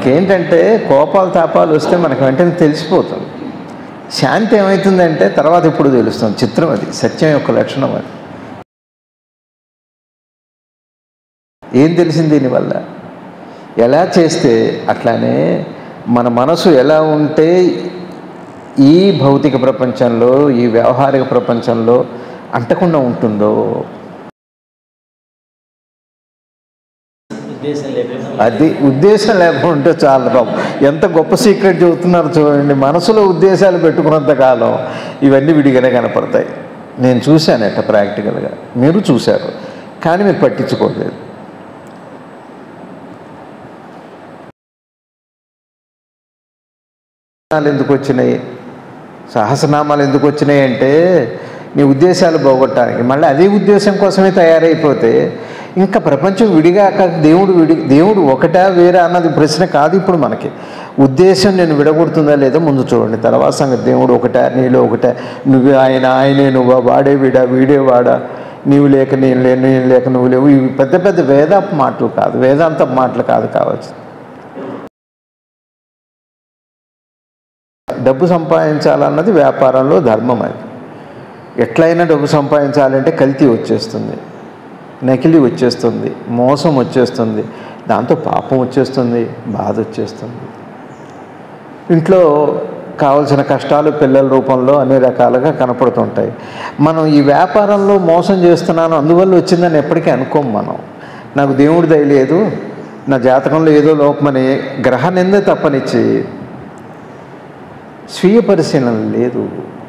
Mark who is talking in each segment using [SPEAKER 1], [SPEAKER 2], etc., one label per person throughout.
[SPEAKER 1] మనకేంటంటే కోపాలు తాపాలు వస్తే మనకు వెంటనే తెలిసిపోతుంది. శాంతి ఏమవుతుందంటే తర్వాత ఇప్పుడు తెలుస్తుంది. చిత్రం అది, సత్యం యొక్క లక్షణం అది. ఏం తెలిసింది దీనివల్ల? ఎలా చేస్తే అట్లానే మన మనసు ఎలా ఉంటే ఈ భౌతిక ప్రపంచంలో, ఈ వ్యవహారిక ప్రపంచంలో అంటకుండా ఉంటుందో, అది ఉద్దేశం లేకుండా ఉంటే చాలా బాబు. ఎంత గొప్ప సీక్రెట్ చెబుతున్నారు చూడండి. మనసులో ఉద్దేశాలు పెట్టుకున్నంత కాలం ఇవన్నీ విడిగానే కనపడతాయి. నేను చూశానట ప్రాక్టికల్గా, మీరు చూశారు, కానీ మీరు పట్టించుకోలేదు. ఎందుకు వచ్చినాయి సహస్రనామాలు? ఎందుకు వచ్చినాయి అంటే నీ ఉద్దేశాలు పోగొట్టడానికి. మళ్ళీ అదే ఉద్దేశం కోసమే తయారైపోతే ఇంకా ప్రపంచం విడిగా దేవుడు ఒకటా వేరే అన్నది ప్రశ్న కాదు ఇప్పుడు మనకి. ఉద్దేశం నేను విడగొడుతుందా లేదో ముందు చూడండి, తర్వాత సంగతి. దేవుడు ఒకటా, నీలో ఒకటా, నువ్వే ఆయనే నువ్వా, వాడే వీడే వాడా, నీవు లేక నేను లేక నువ్వు లేవు. ఇవి పెద్ద పెద్ద వేదాంత మాటలు కాదు, వేదాంత మాటలు కావచ్చు. డబ్బు సంపాదించాలన్నది వ్యాపారంలో ధర్మం. అది ఎట్లయినా డబ్బు సంపాదించాలంటే కల్తీ వచ్చేస్తుంది, నకిలీ వచ్చేస్తుంది, మోసం వచ్చేస్తుంది, దాంతో పాపం వచ్చేస్తుంది, బాధ వచ్చేస్తుంది. ఇంట్లో కావలసిన కష్టాలు పిల్లల రూపంలో అన్ని రకాలుగా కనపడుతుంటాయి. మనం ఈ వ్యాపారంలో మోసం చేస్తున్నాను అందువల్ల వచ్చిందని ఎప్పటికీ అనుకోం మనం. నాకు దేవుడి దయ లేదు, నా జాతకంలో ఏదో లోపమని గ్రహ నింద తప్పనిచ్చి స్వీయ పరిశీలన లేదు.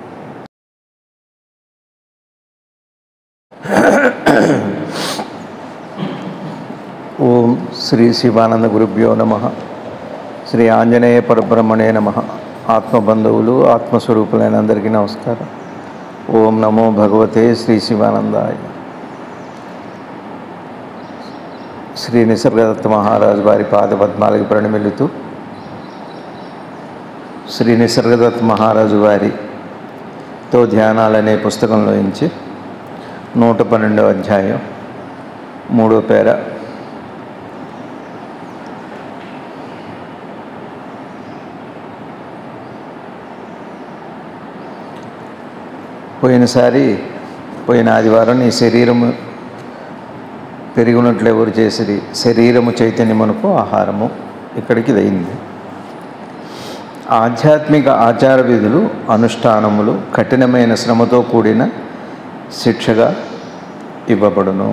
[SPEAKER 1] ఓం శ్రీ శివానంద గురుభ్యో నమః. శ్రీ ఆంజనేయ పరబ్రహ్మణే నమః. ఆత్మబంధువులు, ఆత్మస్వరూపులైన అందరికీ నమస్కారం. ఓం నమో భగవతే శ్రీ శివానందాయ. శ్రీ నిసర్గదత్త మహారాజు వారి పాదపద్మాలకి ప్రణమిల్లుతూ శ్రీ నిసర్గదత్త మహారాజు వారితో ధ్యానాలనే పుస్తకంలో నుంచి 112వ అధ్యాయం 3వ పేర పోయిన ఆదివారం నీ శరీరము పెరిగినట్లు ఎవరు చేసిరి, శరీరము చైతన్యమునకు ఆహారము. ఇక్కడికి అయింది. ఆధ్యాత్మిక ఆచార విధులు, అనుష్ఠానములు కఠినమైన శ్రమతో కూడిన శిక్షగా ఇవ్వబడును.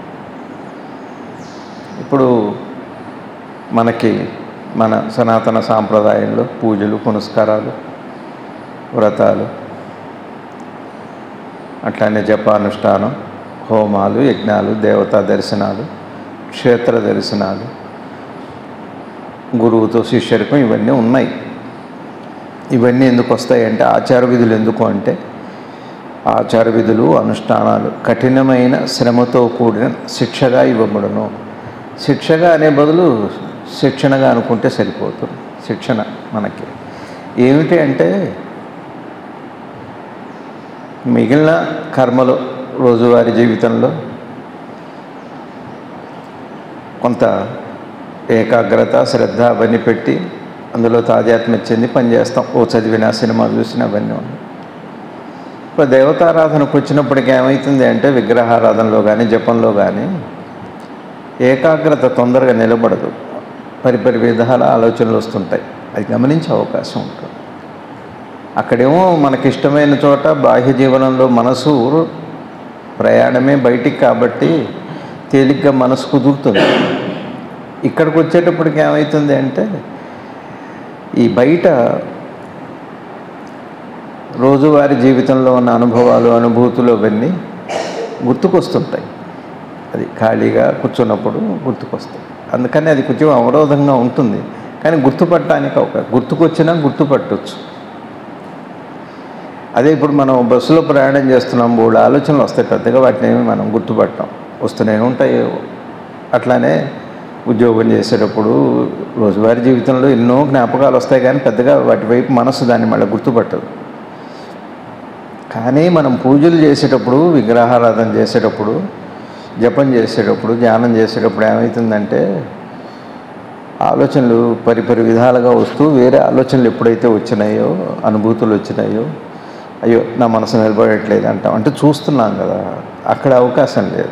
[SPEAKER 1] ఇప్పుడు మనకి మన సనాతన సాంప్రదాయంలో పూజలు, పునస్కారాలు, వ్రతాలు, అట్లానే జపానుష్ఠానం, హోమాలు, యజ్ఞాలు, దేవతా దర్శనాలు, క్షేత్ర దర్శనాలు, గురువుతో శిష్యరికం ఇవన్నీ ఉన్నాయి. ఇవన్నీ ఎందుకు వస్తాయంటే ఆచార విధులు. ఎందుకు అంటే ఆచార విధులు, అనుష్ఠానాలు కఠినమైన శ్రమతో కూడిన శిక్షగా ఇవ్వబడును. శిక్షగా అనే బదులు శిక్షణగా అనుకుంటే సరిపోతుంది. శిక్షణ మనకి ఏమిటి అంటే మిగిలిన కర్మలు రోజువారీ జీవితంలో కొంత ఏకాగ్రత, శ్రద్ధ అవన్నీ పెట్టి అందులో తాదాత్మ్యం చెంది పనిచేస్తాం. ఓ చదివినా, సినిమా చూసినా అవన్నీ ఉన్నాయి. ఇప్పుడు దేవతారాధనకు వచ్చినప్పటికీ ఏమవుతుంది అంటే విగ్రహారాధనలో కానీ జపంలో కానీ ఏకాగ్రత తొందరగా నిలబడదు. పరిపరి విధాల ఆలోచనలు వస్తుంటాయి. అది గమనించే అవకాశం ఉంటుంది. అక్కడేమో మనకిష్టమైన చోట బాహ్య జీవనంలో మనసు ప్రయాణమే బయటికి, కాబట్టి తేలిగ్గా మనసు కుదురుతుంది. ఇక్కడికి వచ్చేటప్పటికి ఏమవుతుంది అంటే ఈ బయట రోజువారీ జీవితంలో ఉన్న అనుభవాలు, అనుభూతులు అవన్నీ గుర్తుకొస్తుంటాయి. అది ఖాళీగా కూర్చున్నప్పుడు గుర్తుకొస్తాయి. అందుకని అది కొంచెం అవరోధంగా ఉంటుంది. కానీ గుర్తుపట్టడానికి గుర్తుకొచ్చినా గుర్తుపట్టవచ్చు. అదే ఇప్పుడు మనం బస్సులో ప్రయాణం చేస్తున్నాం, 3 ఆలోచనలు వస్తాయి. పెద్దగా వాటిని ఏమి మనం గుర్తుపట్టాం, వస్తూనే ఉంటాయి. అట్లానే ఉద్యోగం చేసేటప్పుడు రోజువారీ జీవితంలో ఎన్నో జ్ఞాపకాలు వస్తాయి, కానీ పెద్దగా వాటి వైపు మనసు దాన్ని మళ్ళీ గుర్తుపట్టదు. కానీ మనం పూజలు చేసేటప్పుడు, విగ్రహారాధన చేసేటప్పుడు, జపం చేసేటప్పుడు, ధ్యానం చేసేటప్పుడు ఏమవుతుందంటే ఆలోచనలు పరిపరి విధాలుగా వస్తూ వేరే ఆలోచనలు ఎప్పుడైతే వచ్చినాయో, అనుభూతులు వచ్చినాయో, అయ్యో నా మనసు నిలబడట్లేదు అంటాం. అంటే చూస్తున్నాం కదా, అక్కడ అవకాశం లేదు.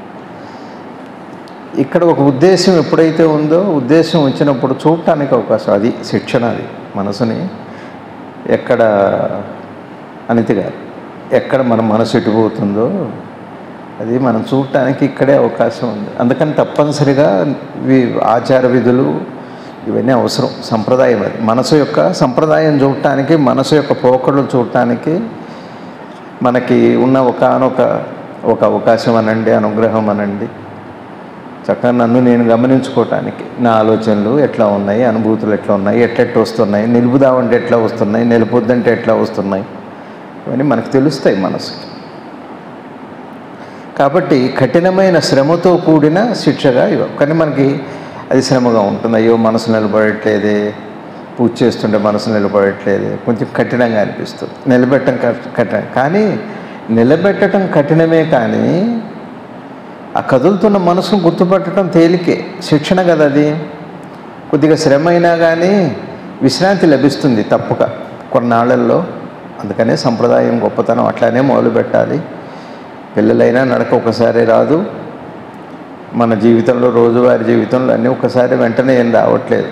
[SPEAKER 1] ఇక్కడ ఒక ఉద్దేశం ఎప్పుడైతే ఉందో, ఉద్దేశం వచ్చినప్పుడు చూడటానికి అవకాశం. అది శిక్షణ. అది మనసుని ఎక్కడ అనితి గారు ఎక్కడ మన మనసు ఎటుపోతుందో అది మనం చూడటానికి ఇక్కడే అవకాశం ఉంది. అందుకని తప్పనిసరిగా ఆచార విధులు ఇవన్నీ అవసరం. సంప్రదాయం అది మనసు యొక్క సంప్రదాయం చూడటానికి, మనసు యొక్క పోకడలు చూడటానికి మనకి ఉన్న ఒక అవకాశం అనండి, అనుగ్రహం అనండి. చక్కగా నన్ను నేను గమనించుకోవటానికి, నా ఆలోచనలు ఎట్లా ఉన్నాయి, అనుభూతులు ఎట్లా ఉన్నాయి, ఎట్లెట్టు వస్తున్నాయి, నిలుపుదామంటే ఎట్లా వస్తున్నాయి, నిలుపొద్దంటే ఎట్లా వస్తున్నాయి, ఇవన్నీ మనకు తెలుస్తాయి మనసుకి. కాబట్టి కఠినమైన శ్రమతో కూడిన శిక్షగా కానీ మనకి అది శ్రమగా ఉంటుంది. అయ్యో మనసు నిలబడట్లేదే, పూజ చేస్తుంటే మనసు నిలబడట్లేదే, కొంచెం కఠినంగా అనిపిస్తుంది. నిలబెట్టడం కఠినం. కానీ నిలబెట్టడం కఠినమే, కానీ ఆ కదులుతున్న మనసును గుర్తుపట్టడం తేలికే. శిక్షణ కదా అది. కొద్దిగా శ్రమ అయినా కానీ విశ్రాంతి లభిస్తుంది తప్పక కొన్నాళ్ళల్లో. అందుకనే సంప్రదాయం గొప్పతనం అట్లానే మొదలు పెట్టాలి. పిల్లలైనా నడక ఒకసారి రాదు. మన జీవితంలో, రోజువారీ జీవితంలో అన్నీ ఒకసారి వెంటనే ఏం రావట్లేదు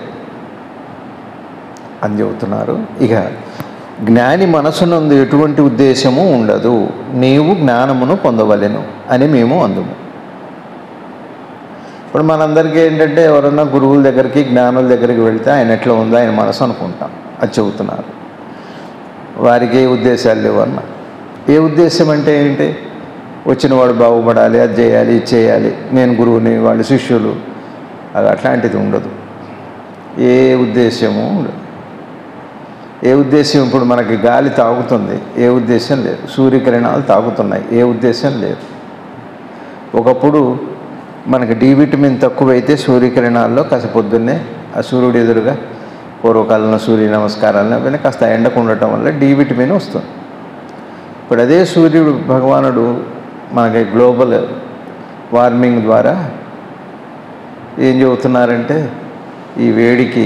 [SPEAKER 1] అని చెబుతున్నారు. ఇక జ్ఞాని మనసునందు ఎటువంటి ఉద్దేశము ఉండదు, నీవు జ్ఞానమును పొందవలెను అని మేము అందుము. ఇప్పుడు మనందరికీ ఏంటంటే ఎవరన్నా గురువుల దగ్గరికి, జ్ఞానుల దగ్గరికి వెళితే ఆయన ఎట్లా ఉందో ఆయన మనసు అనుకుంటాం. అది చెబుతున్నారు. వారికి ఏ ఉద్దేశాలు లేవన్న. ఏ ఉద్దేశం అంటే ఏంటి? వచ్చిన వాడు బాగుపడాలి, అది చేయాలి, ఇది చేయాలి, నేను గురువుని, వాళ్ళు శిష్యులు, అది అట్లాంటిది ఉండదు. ఏ ఉద్దేశము ఉండదు. ఏ ఉద్దేశం? ఇప్పుడు మనకి గాలి తాగుతుంది, ఏ ఉద్దేశం లేదు. సూర్యకిరణాలు తాగుతున్నాయి, ఏ ఉద్దేశం లేదు. ఒకప్పుడు మనకి డి విటమిన్ తక్కువైతే సూర్యకిరణాల్లో కాస్త పొద్దున్నే ఆ సూర్యుడు ఎదురుగా పూర్వకాలంలో సూర్య నమస్కారాలను అవన్నీ కాస్త ఎండకు ఉండటం వల్ల డి విటమిన్ వస్తుంది. ఇప్పుడు అదే సూర్యుడు భగవానుడు మనకి గ్లోబల్ వార్మింగ్ ద్వారా ఏం చెబుతున్నారంటే ఈ వేడికి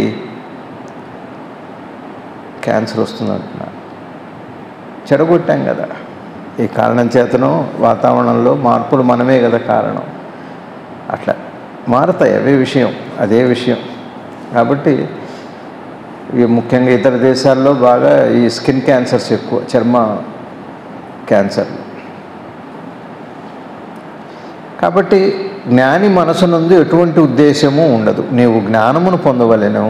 [SPEAKER 1] క్యాన్సర్ వస్తుంది అంటున్నారు. చెడగొట్టాం కదా. ఈ కారణం చేతను వాతావరణంలో మార్పులు మనమే కదా కారణం. అట్లా మారుతాయి, అదే విషయం. కాబట్టి ముఖ్యంగా ఇతర దేశాల్లో బాగా ఈ స్కిన్ క్యాన్సర్స్ ఎక్కువ, చర్మ క్యాన్సర్. కాబట్టి జ్ఞాని మనసునందు ఎటువంటి ఉద్దేశము ఉండదు, నీవు జ్ఞానమును పొందవలెను.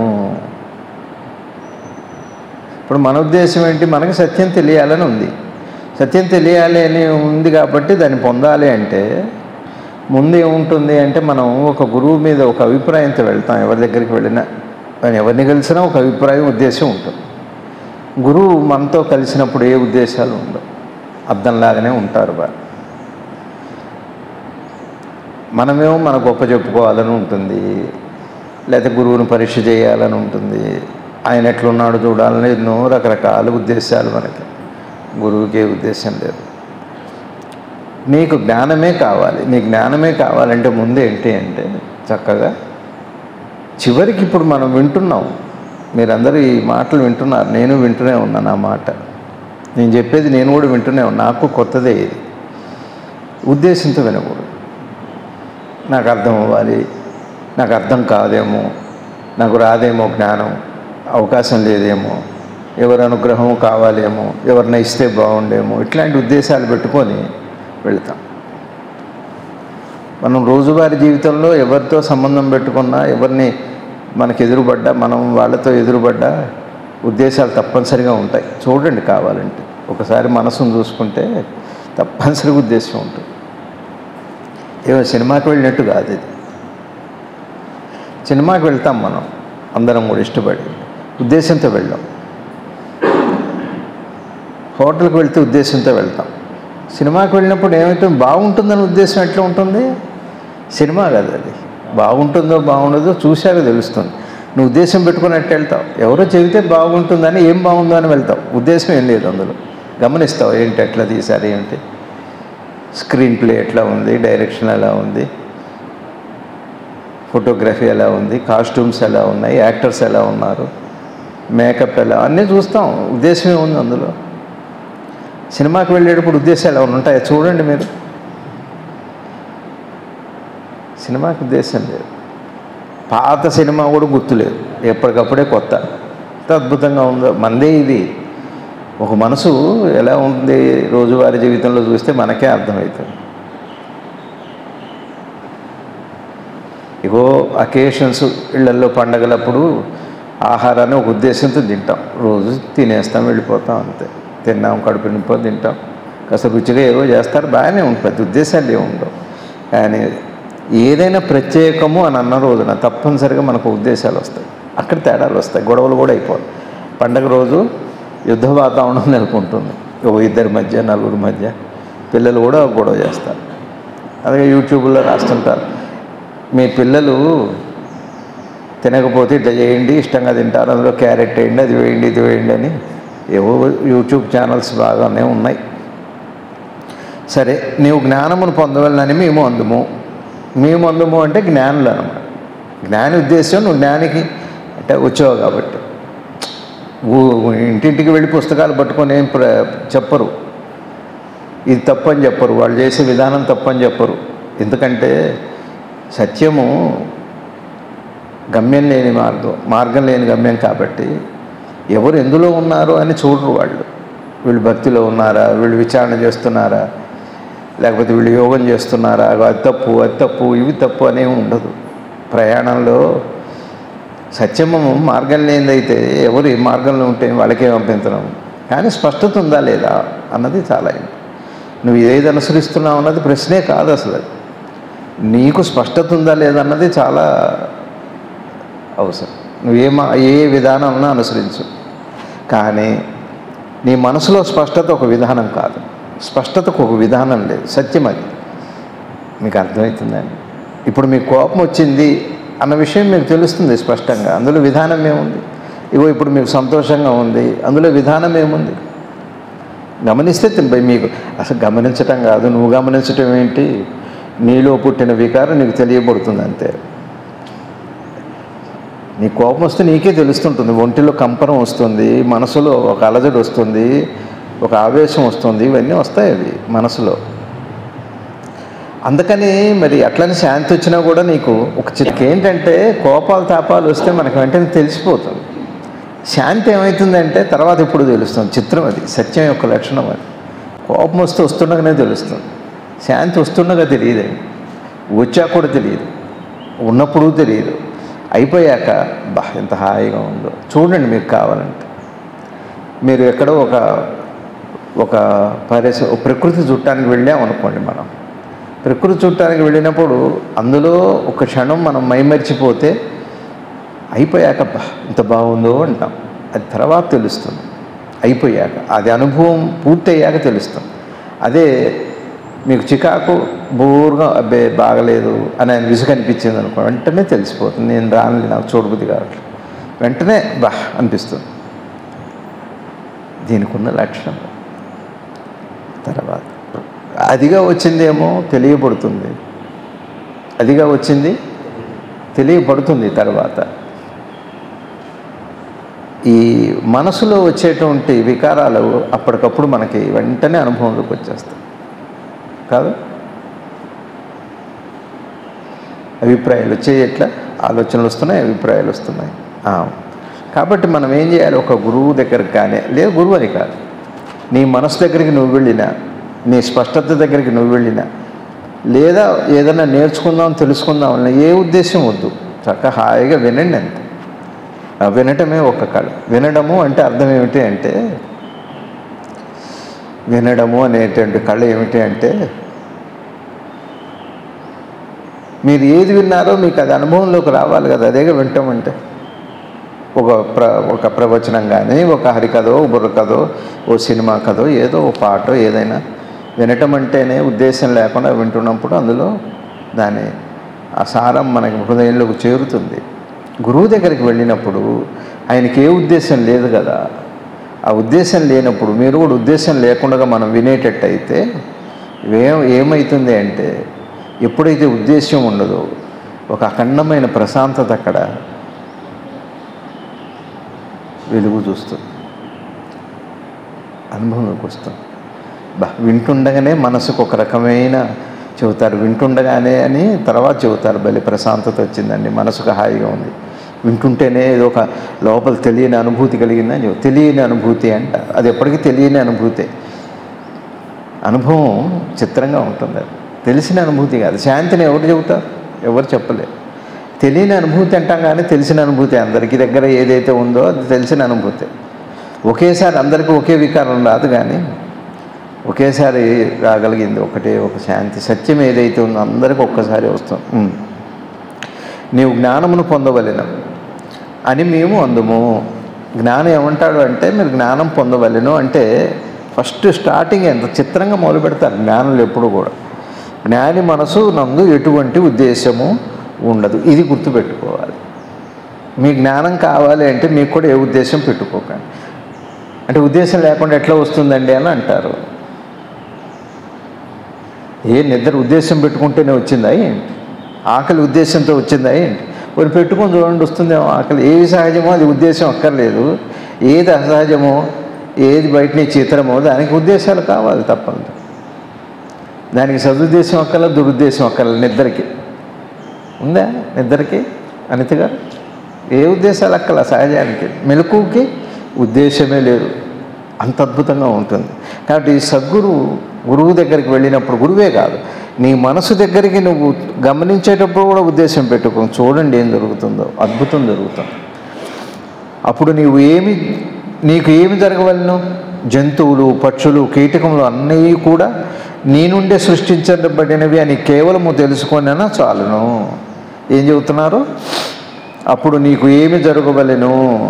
[SPEAKER 1] ఇప్పుడు మన ఉద్దేశం ఏంటి? మనకి సత్యం తెలియాలని ఉంది. సత్యం తెలియాలి అని ఉంది కాబట్టి దాన్ని పొందాలి అంటే ముందు ఏముంటుంది అంటే మనం ఒక గురువు మీద ఒక అభిప్రాయంతో వెళ్తాం. ఎవరి దగ్గరికి వెళ్ళినా, ఎవరిని కలిసినా ఒక అభిప్రాయం, ఉద్దేశం ఉంటుంది. గురువు మనతో కలిసినప్పుడు ఏ ఉద్దేశాలు ఉండవు, అర్థంలాగానే ఉంటారు వారు. మనమేమో మన గొప్ప చెప్పుకోవాలని ఉంటుంది, లేకపోతే గురువుని పరీక్ష చేయాలని ఉంటుంది, ఆయన ఎట్లున్నాడు చూడాలని ఎన్నో రకరకాల ఉద్దేశాలు మనకి. గురువుకి ఏ ఉద్దేశం లేదు. నీకు జ్ఞానమే కావాలి. నీ జ్ఞానమే కావాలంటే ముందు ఏంటి అంటే చక్కగా చివరికి ఇప్పుడు మనం వింటున్నాం, మీరందరూ ఈ మాటలు వింటున్నారు, నేను వింటూనే ఉన్నాను. ఆ మాట నేను చెప్పేది నేను కూడా వింటూనే ఉన్నాను. నాకు కొత్తదే ఇది. ఉద్దేశంతో వినకూడదు. నాకు అర్థం అవ్వాలి, నాకు అర్థం కాదేమో, నాకు రాదేమో జ్ఞానం, అవకాశం లేదేమో, ఎవరి అనుగ్రహం కావాలేమో, ఎవరిని ఇస్తే బాగుండేమో, ఇట్లాంటి ఉద్దేశాలు పెట్టుకొని వెళతాం. మనం రోజువారీ జీవితంలో ఎవరితో సంబంధం పెట్టుకున్నా, ఎవరిని మనకు ఎదురుపడ్డా, మనం వాళ్ళతో ఎదురుపడ్డా ఉద్దేశాలు తప్పనిసరిగా ఉంటాయి. చూడండి, కావాలంటే ఒకసారి మనసును చూసుకుంటే తప్పనిసరిగా ఉద్దేశం ఉంటుంది. ఏమో సినిమాకి వెళ్ళినట్టు కాదు ఇది. సినిమాకి వెళ్తాం మనం అందరం కూడా ఇష్టపడి, ఉద్దేశంతో వెళ్ళాం. హోటల్కి వెళ్తే ఉద్దేశంతో వెళ్తాం. సినిమాకి వెళ్ళినప్పుడు ఏమవుతుంది? బాగుంటుందని ఉద్దేశం ఎట్లా ఉంటుంది? సినిమా కదా అది. బాగుంటుందో బాగుండదో చూశాక తెలుస్తుంది. నువ్వు ఉద్దేశం పెట్టుకున్నట్టు వెళ్తావు. ఎవరో చెబితే బాగుంటుందని, ఏం బాగుందో అని వెళ్తావు. ఉద్దేశం ఏం లేదు అందులో. గమనిస్తావు ఏంటి, ఎట్లా తీశారు, ఏంటి స్క్రీన్ ప్లే ఎట్లా ఉంది, డైరెక్షన్ ఎలా ఉంది, ఫోటోగ్రఫీ ఎలా ఉంది, కాస్ట్యూమ్స్ ఎలా ఉన్నాయి, యాక్టర్స్ ఎలా ఉన్నారు, మేకప్ ఎలా, అన్నీ చూస్తాం. ఉద్దేశం ఏముంది అందులో? సినిమాకి వెళ్ళేటప్పుడు ఉద్దేశాలు ఎలా ఉంటాయో చూడండి మీరు. సినిమాకి ఉద్దేశం లేదు. పాత సినిమా కూడా గుర్తులేదు, ఎప్పటికప్పుడే కొత్త. ఎంత అద్భుతంగా ఉందో మనదే ఇది. ఒక మనసు ఎలా ఉంది రోజువారీ జీవితంలో చూస్తే మనకే అర్థమవుతుంది. ఇగో అకేషన్స్, ఇళ్లల్లో పండగలప్పుడు ఆహారాన్ని ఒక ఉద్దేశంతో తింటాం. రోజు తినేస్తాం, వెళ్ళిపోతాం, అంతే. తిన్నాం, కడుపు నింపో తింటాం, కాస్త రుచిగా ఏవో చేస్తారు, బాగానే ఉంటుంది, ఉద్దేశాలు ఏమి ఉండవు. కానీ ఏదైనా ప్రత్యేకము అని అన్న రోజున తప్పనిసరిగా మనకు ఉద్దేశాలు వస్తాయి. అక్కడ తేడాలు వస్తాయి, గొడవలు కూడా అయిపోవాలి. పండగ రోజు యుద్ధ వాతావరణం నెలకొంటుంది, ఇద్దరి మధ్య, నలుగురి మధ్య. పిల్లలు కూడా గొడవ చేస్తారు. అలాగే యూట్యూబ్లో రాస్తుంటారు, మీ పిల్లలు తినకపోతే ఇట్లా చేయండి, ఇష్టంగా తింటారు, అందులో క్యారెట్ వేయండి, అది వేయండి, ఇది వేయండి అని. ఏవో యూట్యూబ్ ఛానల్స్ బాగానే ఉన్నాయి. సరే, నీవు జ్ఞానమును పొందవలనని మేము అందుము అంటే జ్ఞానులు అన్నమాట. జ్ఞాని ఉద్దేశం నువ్వు జ్ఞానికి అంటే వచ్చావు కాబట్టి. ఇంటింటికి వెళ్ళి పుస్తకాలు పట్టుకొని ఏం చెప్పరు, ఇది తప్పని చెప్పరు, వాళ్ళు చేసే విధానం తప్పని చెప్పరు. ఎందుకంటే సత్యము గమ్యం లేని మార్గం లేని గమ్యం కాబట్టి ఎవరు ఎందులో ఉన్నారు అని చూడరు వాళ్ళు. వీళ్ళు భక్తిలో ఉన్నారా, వీళ్ళు విచారణ చేస్తున్నారా, లేకపోతే వీళ్ళు యోగం చేస్తున్నారా, అది తప్పు ఇవి తప్పు అనేవి ఉండదు. ప్రయాణంలో సత్యము మార్గం లేనిదైతే ఎవరు ఏ మార్గంలో ఉంటే వాళ్ళకే అభ్యంతరం. కానీ స్పష్టత ఉందా లేదా అన్నది చాలా. నువ్వు ఏది అనుసరిస్తున్నావు అన్నది ప్రశ్నే కాదు అసలు. నీకు స్పష్టత ఉందా లేదన్నది చాలా అవసరం. ఏ విధానంలో అనుసరించు, కానీ నీ మనసులో స్పష్టత ఒక విధానం కాదు, స్పష్టతకు ఒక విధానం లేదు. సత్యం అది. మీకు అర్థమవుతుందండి? ఇప్పుడు మీకు కోపం వచ్చింది అన్న విషయం మీకు తెలుస్తుంది స్పష్టంగా, అందులో విధానం ఏముంది? ఇప్పుడు మీకు సంతోషంగా ఉంది, అందులో విధానం ఏముంది? గమనిస్తే మీకు అసలు గమనించటం కాదు, నువ్వు గమనించటం ఏంటి? నీలో పుట్టిన వికారం నీకు తెలియబడుతుంది అంతే. నీ కోపం వస్తే నీకే తెలుస్తుంటుంది, ఒంటిలో కంపనం వస్తుంది, మనసులో ఒక అలజడి వస్తుంది, ఒక ఆవేశం వస్తుంది, ఇవన్నీ వస్తాయి అవి మనసులో. అందుకని మరి అట్లని శాంతి వచ్చినా కూడా నీకు ఏంటంటే కోపాలు తాపాలు వస్తే మనకు వెంటనే తెలిసిపోతుంది. శాంతి ఏమవుతుందంటే తర్వాత ఇప్పుడు తెలుస్తుంది. చిత్రం అది, సత్యం యొక్క లక్షణం అది. కోపం వస్తే వస్తుండగానే తెలుస్తుంది, శాంతి వస్తుండగా తెలియదండి, వచ్చాక కూడా తెలియదు, ఉన్నప్పుడు తెలియదు, అయిపోయాక ఎంత హాయిగా ఉందో చూడండి. మీకు కావాలంటే మీరు ఎక్కడో ఒక ప్రకృతి చూడటానికి వెళ్ళామనుకోండి. మనం ప్రకృతి చూడటానికి వెళ్ళినప్పుడు అందులో ఒక క్షణం మనం మైమరిచిపోతే అయిపోయాక ఇంత బాగుందో అంటాం. అది తర్వాత తెలుస్తుంది, అయిపోయాక, అది అనుభవం పూర్తయ్యాక తెలుస్తుంది. అదే మీకు చికాకు బోరుగా అబ్బే బాగలేదు అని ఆయన విసుగు అనిపించింది అనుకో, వెంటనే తెలిసిపోతుంది, నేను రాను, నాకు చూడబుద్ధి కావట్లేదు, వెంటనే అనిపిస్తుంది. దీనికి ఉన్న లక్షణం. తర్వాత అదిగా వచ్చిందేమో తెలియబడుతుంది, అదిగా వచ్చింది తెలియబడుతుంది. తర్వాత ఈ మనసులో వచ్చేటువంటి వికారాలు అప్పటికప్పుడు మనకి వెంటనే అనుభవంలోకి వచ్చేస్తాయి కాదు. అభిప్రాయాలు వచ్చాయి, ఎట్లా ఆలోచనలు వస్తున్నాయి, అభిప్రాయాలు వస్తున్నాయి. కాబట్టి మనం ఏం చేయాలి? ఒక గురువు దగ్గరికి కానీ, లేదు గురువు అని కాదు, నీ మనసు దగ్గరికి నువ్వు వెళ్ళినా, నీ స్పష్టత దగ్గరికి నువ్వు వెళ్ళినా, లేదా ఏదైనా నేర్చుకుందాం తెలుసుకుందాం అన్న ఏ ఉద్దేశం వద్దు, చక్కగా హాయిగా వినండి అంతే. వినటమే ఒక కళ. వినడము అంటే అర్థం ఏమిటి అంటే, వినడము అనేటువంటి కళ ఏమిటి అంటే, మీరు ఏది విన్నారో మీకు అది అనుభవంలోకి రావాలి కదా, అదేగా వింటాం అంటే. ఒక ప్రవచనం కానీ, ఒక హరికథో, బుర్రకథో, ఓ సినిమా కథో, ఏదో ఒక పాటో, ఏదైనా వినటం అంటేనే ఉద్దేశం లేకుండా వింటున్నప్పుడు అందులో దాని ఆ సారం మనకి హృదయంలోకి చేరుతుంది. గురువు దగ్గరికి వెళ్ళినప్పుడు ఆయనకి ఏ ఉద్దేశం లేదు కదా, ఆ ఉద్దేశం లేనప్పుడు మీరు కూడా ఉద్దేశం లేకుండా మనం వినేటట్టయితే ఏమవుతుంది అంటే, ఎప్పుడైతే ఉద్దేశం ఉండదో ఒక అఖండమైన ప్రశాంతత అక్కడ వెలుగు చూస్తుంది, అనుభవంలోకి వస్తుంది. వింటుండగానే మనసుకు ఒక రకమైన చెబుతారు, వింటుండగానే అని తర్వాత చెబుతారు, భలే ప్రశాంతత వచ్చిందండి, మనసుకు హాయిగా ఉంది, వింటుంటేనే ఏదో ఒక లోపల తెలియని అనుభూతి కలిగిందని తెలియని అనుభూతి అంటారు. అది ఎప్పటికీ తెలియని అనుభూతే. అనుభవం చిత్రంగా ఉంటుంది, అది తెలిసిన అనుభూతి కాదు. శాంతిని ఎవరు చెబుతారు? ఎవరు చెప్పలేరు. తెలియని అనుభూతి అంటాం కానీ తెలిసిన అనుభూతి అందరికీ దగ్గర ఏదైతే ఉందో అది తెలిసిన అనుభూతి. ఒకేసారి అందరికీ ఒకే వికారం రాదు, కానీ ఒకేసారి రాగలిగింది ఒకటే ఒక శాంతి. సత్యం ఏదైతే ఉందో అందరికీ ఒక్కసారి వస్తుంది. నీవు జ్ఞానమును పొందవలెను అని మేము అందుము. జ్ఞానం ఏమంటాడు అంటే, మీరు జ్ఞానం పొందవలెను అంటే ఫస్ట్ స్టార్టింగ్ ఎంత చిత్రంగా మొదలు పెడతారు జ్ఞానులు ఎప్పుడు కూడా. జ్ఞాని మనసు నందు ఎటువంటి ఉద్దేశము ఉండదు, ఇది గుర్తుపెట్టుకోవాలి. మీ జ్ఞానం కావాలి అంటే మీకు కూడా ఏ ఉద్దేశం పెట్టుకోకండి. అంటే ఉద్దేశం లేకుండా ఎట్లా వస్తుందండి అని అంటారు. నిద్ర ఉద్దేశం పెట్టుకుంటేనే వచ్చిందా ఏంటి? ఆకలి ఉద్దేశంతో వచ్చిందా ఏంటి? మరి పెట్టుకొని చూడండి, వస్తుందేమో ఆకలి. ఏది సహజమో అది ఉద్దేశం అక్కర్లేదు, ఏది అసహజమో ఏది బయట నుంచి చిత్రమో దానికి ఉద్దేశాలు కావాలి తప్పదు. దానికి సదుద్దేశం అక్కర్లేదు, దురుద్దేశం అక్కర్లేదు. నిద్రకి ఉందా? నిద్రకి అనిత గారు ఏ ఉద్దేశాలు అక్కల? సహజానికి మెలకువకి ఉద్దేశమే లేదు, అంత అద్భుతంగా ఉంటుంది. కాబట్టి గురువు దగ్గరికి వెళ్ళినప్పుడు, గురువే కాదు నీ మనసు దగ్గరికి నువ్వు గమనించేటప్పుడు కూడా ఉద్దేశం పెట్టుకో, చూడండి ఏం జరుగుతుందో, అద్భుతం జరుగుతుంది. అప్పుడు నీకు ఏమి జరగవలను? జంతువులు, పక్షులు, కీటకములు అన్నీ కూడా నీ నుండే సృష్టించబడినవి అని కేవలము తెలుసుకొనినా చాలును. ఏం చెబుతున్నారు? అప్పుడు నీకు ఏమి జరగవలెను?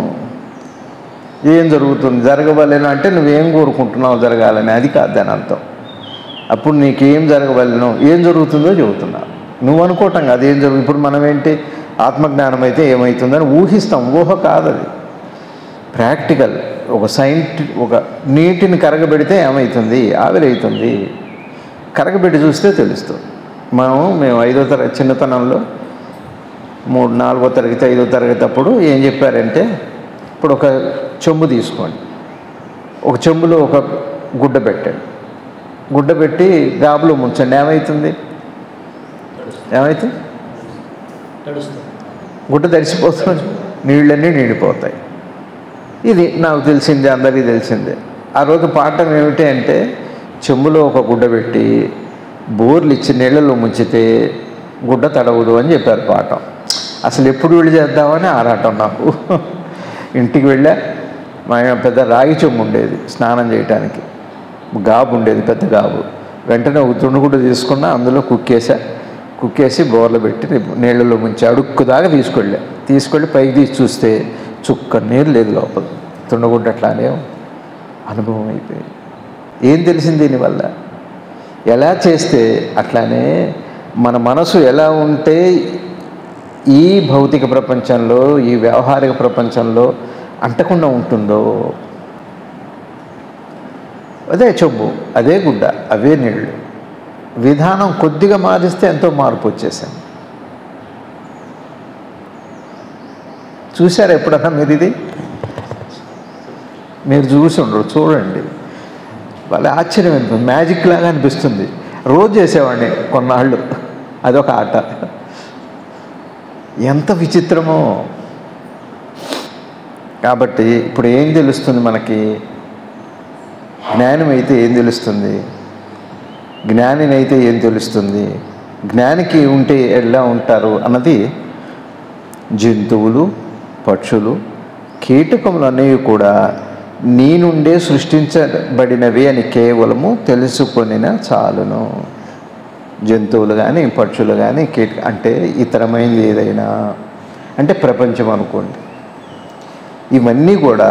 [SPEAKER 1] ఏం జరుగుతుంది? జరగవలెను అంటే నువ్వేం కోరుకుంటున్నావు జరగాలని, అది కాదు దాని అర్థం. అప్పుడు నీకేం జరగవలెను, ఏం జరుగుతుందో చెబుతున్నావు. నువ్వు అనుకోవటం కాదు ఏం జరుగు. ఇప్పుడు మనం ఏంటి, ఆత్మజ్ఞానం అయితే ఏమవుతుందని ఊహిస్తాం. ఊహ కాదు అది, ప్రాక్టికల్. ఒక నీటిని కరగబెడితే ఏమవుతుంది? ఆవిరైతుంది. కరగబెట్టి చూస్తే తెలుస్తుంది. మేము 5వ తరగతి చిన్నతనంలో 4వ తరగతి 5వ తరగతి అప్పుడు ఏం చెప్పారంటే, ఇప్పుడు ఒక చెంబు తీసుకోండి, ఒక చెంబులో ఒక గుడ్డ పెట్టండి, గుడ్డ పెట్టి గాబులో ముంచండి, ఏమవుతుంది? గుడ్డ తడిసిపోతుంది, నీళ్ళన్నీ నిండిపోతాయి. ఇది నాకు తెలిసిందే, అందరికీ తెలిసిందే. ఆ రోజు పాఠం ఏమిటి అంటే, చెంబులో ఒక గుడ్డ పెట్టి బోర్లు ఇచ్చి నీళ్ళలో ముంచితే గుడ్డ తడవదు అని చెప్పారు పాఠం. అసలు ఎప్పుడు వెళ్ళి చేద్దామని ఆరాటం నాకు. ఇంటికి వెళ్ళా, మా పెద్ద రాగి చెంబు ఉండేది స్నానం చేయడానికి, గాబు ఉండేది, పెద్ద గాబు. వెంటనే ఒక తుండుగుడ్డ తీసుకున్నా, అందులో కుక్కేసి బోర్లు పెట్టి నీళ్ళలో ముంచి అడుక్కు దాకా తీసుకెళ్ళి పైకి తీసి చూస్తే చుక్క నీరు లేదు లోపల, తుండగుడ్డ అట్లానే అనుభవం అయిపోయింది. ఏం తెలిసింది దీనివల్ల? ఎలా చేస్తే అట్లానే మన మనసు ఎలా ఉంటే ఈ భౌతిక ప్రపంచంలో, ఈ వ్యవహారిక ప్రపంచంలో అంటకుండా ఉంటుందో, అదే చెంబు, అదే గుడ్డ, అవే నీళ్ళు. విధానం కొద్దిగా మారిస్తే ఎంతో మార్పు వచ్చేసాను. చూశారు ఎప్పుడన్నా మీరు? ఇది మీరు చూసి ఉండరు, చూడండి. వాళ్ళ ఆశ్చర్యం అనిపిస్తుంది, మ్యాజిక్ లాగా అనిపిస్తుంది. రోజు చేసేవాడిని కొన్నాళ్ళు, అదొక ఆట. ఎంత విచిత్రమో. కాబట్టి ఇప్పుడు ఏం తెలుస్తుంది మనకి? జ్ఞానం అయితే ఏం తెలుస్తుంది? జ్ఞానినైతే ఏం తెలుస్తుంది? జ్ఞానికి ఉంటే ఎలా ఉంటారు అన్నది, జంతువులు, పక్షులు, కీటకములు అనేవి కూడా నీ నుండే సృష్టించబడినవి అని కేవలము తెలుసుకొనిన చాలును. జంతువులు కానీ, పక్షులు కానీ, అంటే ఇతరమైనది ఏదైనా, అంటే ప్రపంచం అనుకోండి, ఇవన్నీ కూడా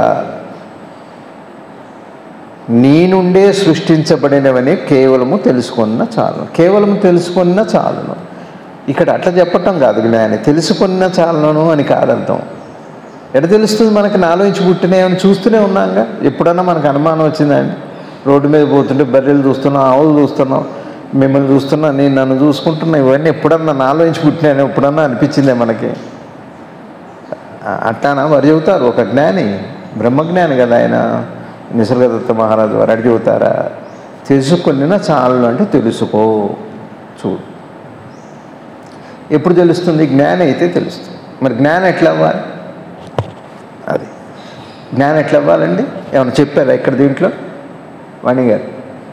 [SPEAKER 1] నీ నుండే సృష్టించబడినవని కేవలము తెలుసుకున్న చాలును. కేవలము తెలుసుకున్న చాలును. ఇక్కడ అట్లా చెప్పటం కాదు జ్ఞాని, తెలుసుకున్న చాలును అని కాదర్థం. ఎక్కడ తెలుస్తుంది మనకి? నాలోంచి పుట్టినాయని చూస్తూనే ఉన్నాగా. ఎప్పుడన్నా మనకు అనుమానం వచ్చిందండి? రోడ్డు మీద పోతుంటే బర్రెలు చూస్తున్నాం, ఆవులు చూస్తున్నాం, మిమ్మల్ని చూస్తున్నా, నేను నన్ను చూసుకుంటున్నా, ఇవన్నీ ఎప్పుడన్నా నాలోంచి పుట్టినాను ఎప్పుడన్నా అనిపించిందే మనకి? అట్లానా వారు చెబుతారు. ఒక జ్ఞాని, బ్రహ్మజ్ఞాని కదా ఆయన, నిసర్గదత్త మహారాజు వారు. అడి చెబుతారా? తెలుసుకున్నా చాలు అంటే తెలుసుకో, చూడు. ఎప్పుడు తెలుస్తుంది? జ్ఞానం అయితే తెలుస్తుంది. మరి జ్ఞానం ఎట్లా అవ్వాలి? అది జ్ఞానం ఎట్లా అవ్వాలండి? ఏమైనా చెప్పారా ఇక్కడ దీంట్లో? వాణి గారు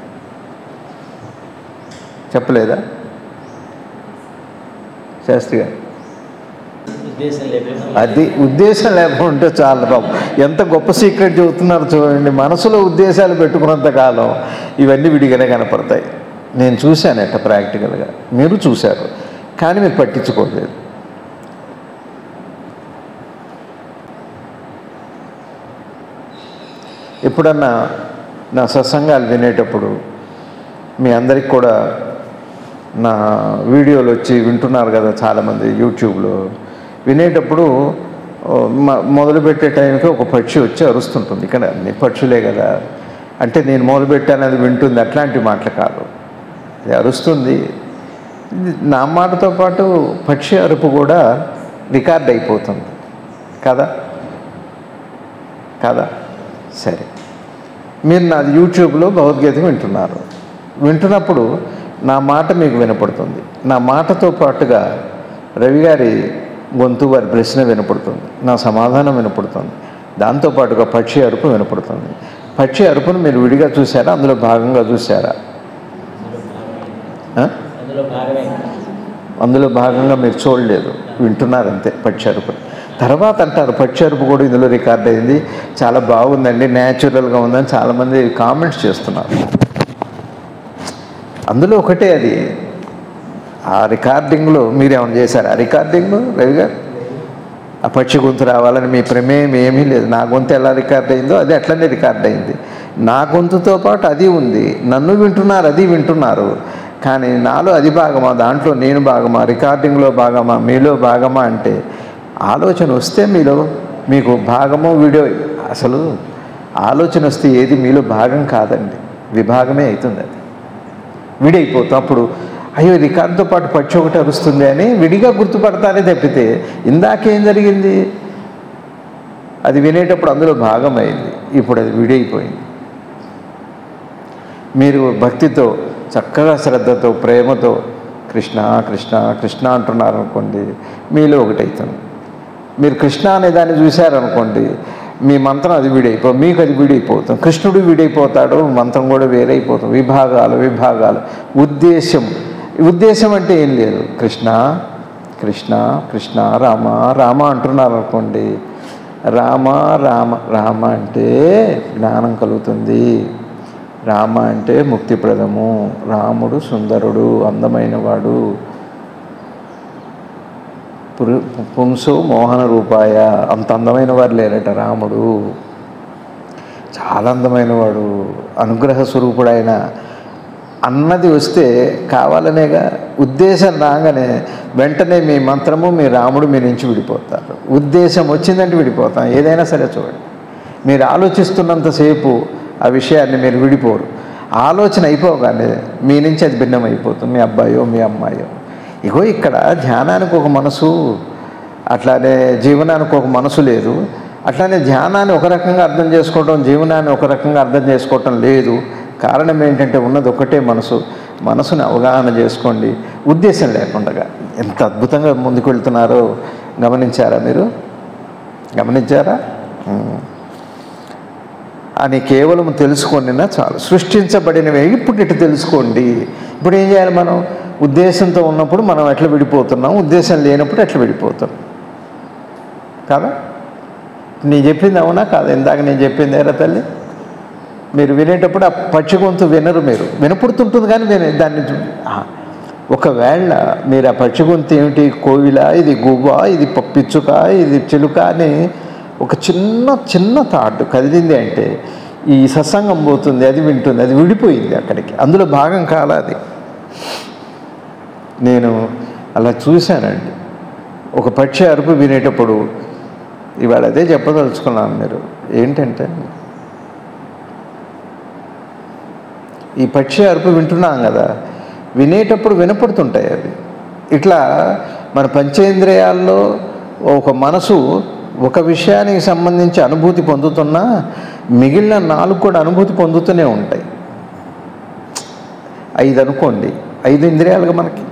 [SPEAKER 1] చెప్పలేదా? శాస్త్రి గారు అది ఉద్దేశం లేకుంటే చాలు బాబు. ఎంత గొప్ప సీక్రెట్ చెబుతున్నారు చూడండి. మనసులో ఉద్దేశాలు పెట్టుకున్నంత కాలం ఇవన్నీ విడిగానే కనపడతాయి. నేను చూశానట ప్రాక్టికల్గా, మీరు చూశారు, కానీ మీరు పట్టించుకోలేదు. ఎప్పుడన్నా నా సత్సంగాలు వినేటప్పుడు మీ అందరికి కూడా నా వీడియోలు వచ్చి వింటున్నారు కదా చాలామంది యూట్యూబ్లో. వినేటప్పుడు మొదలుపెట్టే టైంకి ఒక పక్షి వచ్చి అరుస్తుంటుంది. ఇక్కడ అన్ని పక్షులే కదా, అంటే నేను మొదలుపెట్టాను అది వింటుంది, అట్లాంటి మాటలు కాదు. అది అరుస్తుంది. నా మాటతో పాటు పక్షి అరుపు కూడా రికార్డ్ అయిపోతుంది కదా కదా. సరే, మీరు నాది యూట్యూబ్లో భగవద్గీత వింటున్నారు. వింటున్నప్పుడు నా మాట మీకు వినపడుతుంది. నా మాటతో పాటుగా రవి గారి గొంతు, వారి ప్రశ్న వినపడుతుంది, నా సమాధానం వినపడుతుంది. దాంతోపాటుగా పక్షి అరుపు వినపడుతుంది. పక్షి అరుపును మీరు విడిగా చూసారా, అందులో భాగంగా చూసారా? అందులో భాగంగా మీరు చూడలేదు, వింటున్నారు అంతే పక్షి అరుపు. తర్వాత అంటారు పక్షి అరుపు కూడా ఇందులో రికార్డ్ అయింది, చాలా బాగుందండి, న్యాచురల్గా ఉందని చాలామంది కామెంట్స్ చేస్తున్నారు. అందులో ఒకటే అది. ఆ రికార్డింగ్లో మీరేమైనా చేశారు? ఆ రికార్డింగ్ రవి గారు ఆ పక్షి గొంతు రావాలని మీ ప్రమేయం ఏమీ లేదు. నా గొంతు ఎలా రికార్డ్ అయిందో అది అట్లనే రికార్డ్ అయింది. నా గొంతుతో పాటు అది ఉంది, నన్ను వింటున్నారు, అది వింటున్నారు. కానీ నాలో అది భాగమా, దాంట్లో నేను భాగమా, రికార్డింగ్లో భాగమా, మీలో భాగమా అంటే ఆలోచన వస్తే మీలో మీకు భాగమో వీడియో. అసలు ఆలోచన వస్తే ఏది మీలో భాగం కాదండి, విభాగమే అవుతుంది. అది విడైపోతాం. అప్పుడు అయ్యో రికార్డుతో పాటు పక్షి ఒకటి అరుస్తుంది అని విడిగా గుర్తుపడతానే తప్పితే ఇందాకేం జరిగింది, అది వినేటప్పుడు అందులో భాగమైంది, ఇప్పుడు అది విడైపోయింది. మీరు భక్తితో చక్కగా శ్రద్ధతో ప్రేమతో కృష్ణ కృష్ణ కృష్ణ అంటున్నారు అనుకోండి, మీలో ఒకటవుతుంది. మీరు కృష్ణ అనే దాన్ని చూశారనుకోండి, మీ మంత్రం అది వీడైపోతుంది, మీకు అది వీడైపోతుంది. కృష్ణుడు వీడైపోతాడు, మంత్రం కూడా వేరైపోతుంది. విభాగాలు విభాగాలు. ఉద్దేశం అంటే ఏం లేదు. కృష్ణ కృష్ణ కృష్ణ రామ రామ అంటున్నారు అనుకోండి, రామ రామ రామ అంటే జ్ఞానం కలుగుతుంది, రామ అంటే ముక్తిప్రదము, రాముడు సుందరుడు, అందమైనవాడు, పుంసో మోహన రూపాయ, అంత అందమైన వారు లేరట రాముడు, చాలా అందమైన వాడు, అనుగ్రహ స్వరూపుడైన అన్నది వస్తే కావాలనేగా. ఉద్దేశం రాగానే వెంటనే మీ మంత్రము, మీ రాముడు మీ నుంచి విడిపోతారు. ఉద్దేశం వచ్చిందంటే విడిపోతాం. ఏదైనా సరే చూడండి, మీరు ఆలోచిస్తున్నంతసేపు ఆ విషయాన్ని మీరు విడిపోరు. ఆలోచన అయిపోగానే మీ నుంచి అది భిన్నమైపోతుంది. మీ అబ్బాయో మీ అమ్మాయో. ఇగో ఇక్కడ ధ్యానానికి ఒక మనసు, అట్లానే జీవనానికి ఒక మనసు లేదు. అట్లానే ధ్యానాన్ని ఒక రకంగా అర్థం చేసుకోవటం, జీవనాన్ని ఒక రకంగా అర్థం చేసుకోవటం లేదు. కారణం ఏంటంటే ఉన్నది ఒకటే మనసు. మనసుని అవగాహన చేసుకోండి ఉద్దేశం లేకుండా. ఎంత అద్భుతంగా ముందుకు వెళ్తున్నారో గమనించారా? మీరు గమనించారా? అని కేవలం తెలుసుకొనినా చాలు. సృష్టించబడినవి ఇప్పుడు ఇటు తెలుసుకోండి. ఇప్పుడు ఏం చేయాలి మనం? ఉద్దేశంతో ఉన్నప్పుడు మనం ఎట్లా విడిపోతున్నాం, ఉద్దేశం లేనప్పుడు ఎట్లా విడిపోతున్నాం కదా. నేను చెప్పింది అవునా కాదా? ఇందాక నేను చెప్పింది ఏరా తల్లి? మీరు వినేటప్పుడు ఆ పక్షి గొంతు వినరు, మీరు వినపడుతుంటుంది కానీ దాన్ని ఒకవేళ మీరు ఆ పక్షి గొంతు ఏమిటి, కోయిల, ఇది గువ్వ, ఇది పిచ్చుక, ఇది చిలుక అని ఒక చిన్న చిన్న థాట్ కదిలింది అంటే ఈ సత్సంగం పోతుంది, అది వింటుంది, అది విడిపోయింది అక్కడికి, అందులో భాగం కాలా అది. నేను అలా చూశానండి. ఒక పక్షి అరుపు వినేటప్పుడు ఇవాళ అదే చెప్పదలుచుకున్నాను. మీరు ఏంటంటే ఈ పక్షి అరుపు వింటున్నాం కదా, వినేటప్పుడు వినపడుతుంటాయి అవి. ఇట్లా మన పంచేంద్రియాల్లో ఒక మనసు ఒక విషయానికి సంబంధించి అనుభూతి పొందుతున్నా మిగిలిన 4 కూడా అనుభూతి పొందుతూనే ఉంటాయి. 5 అనుకోండి, 5 ఇంద్రియాలుగా మనకి.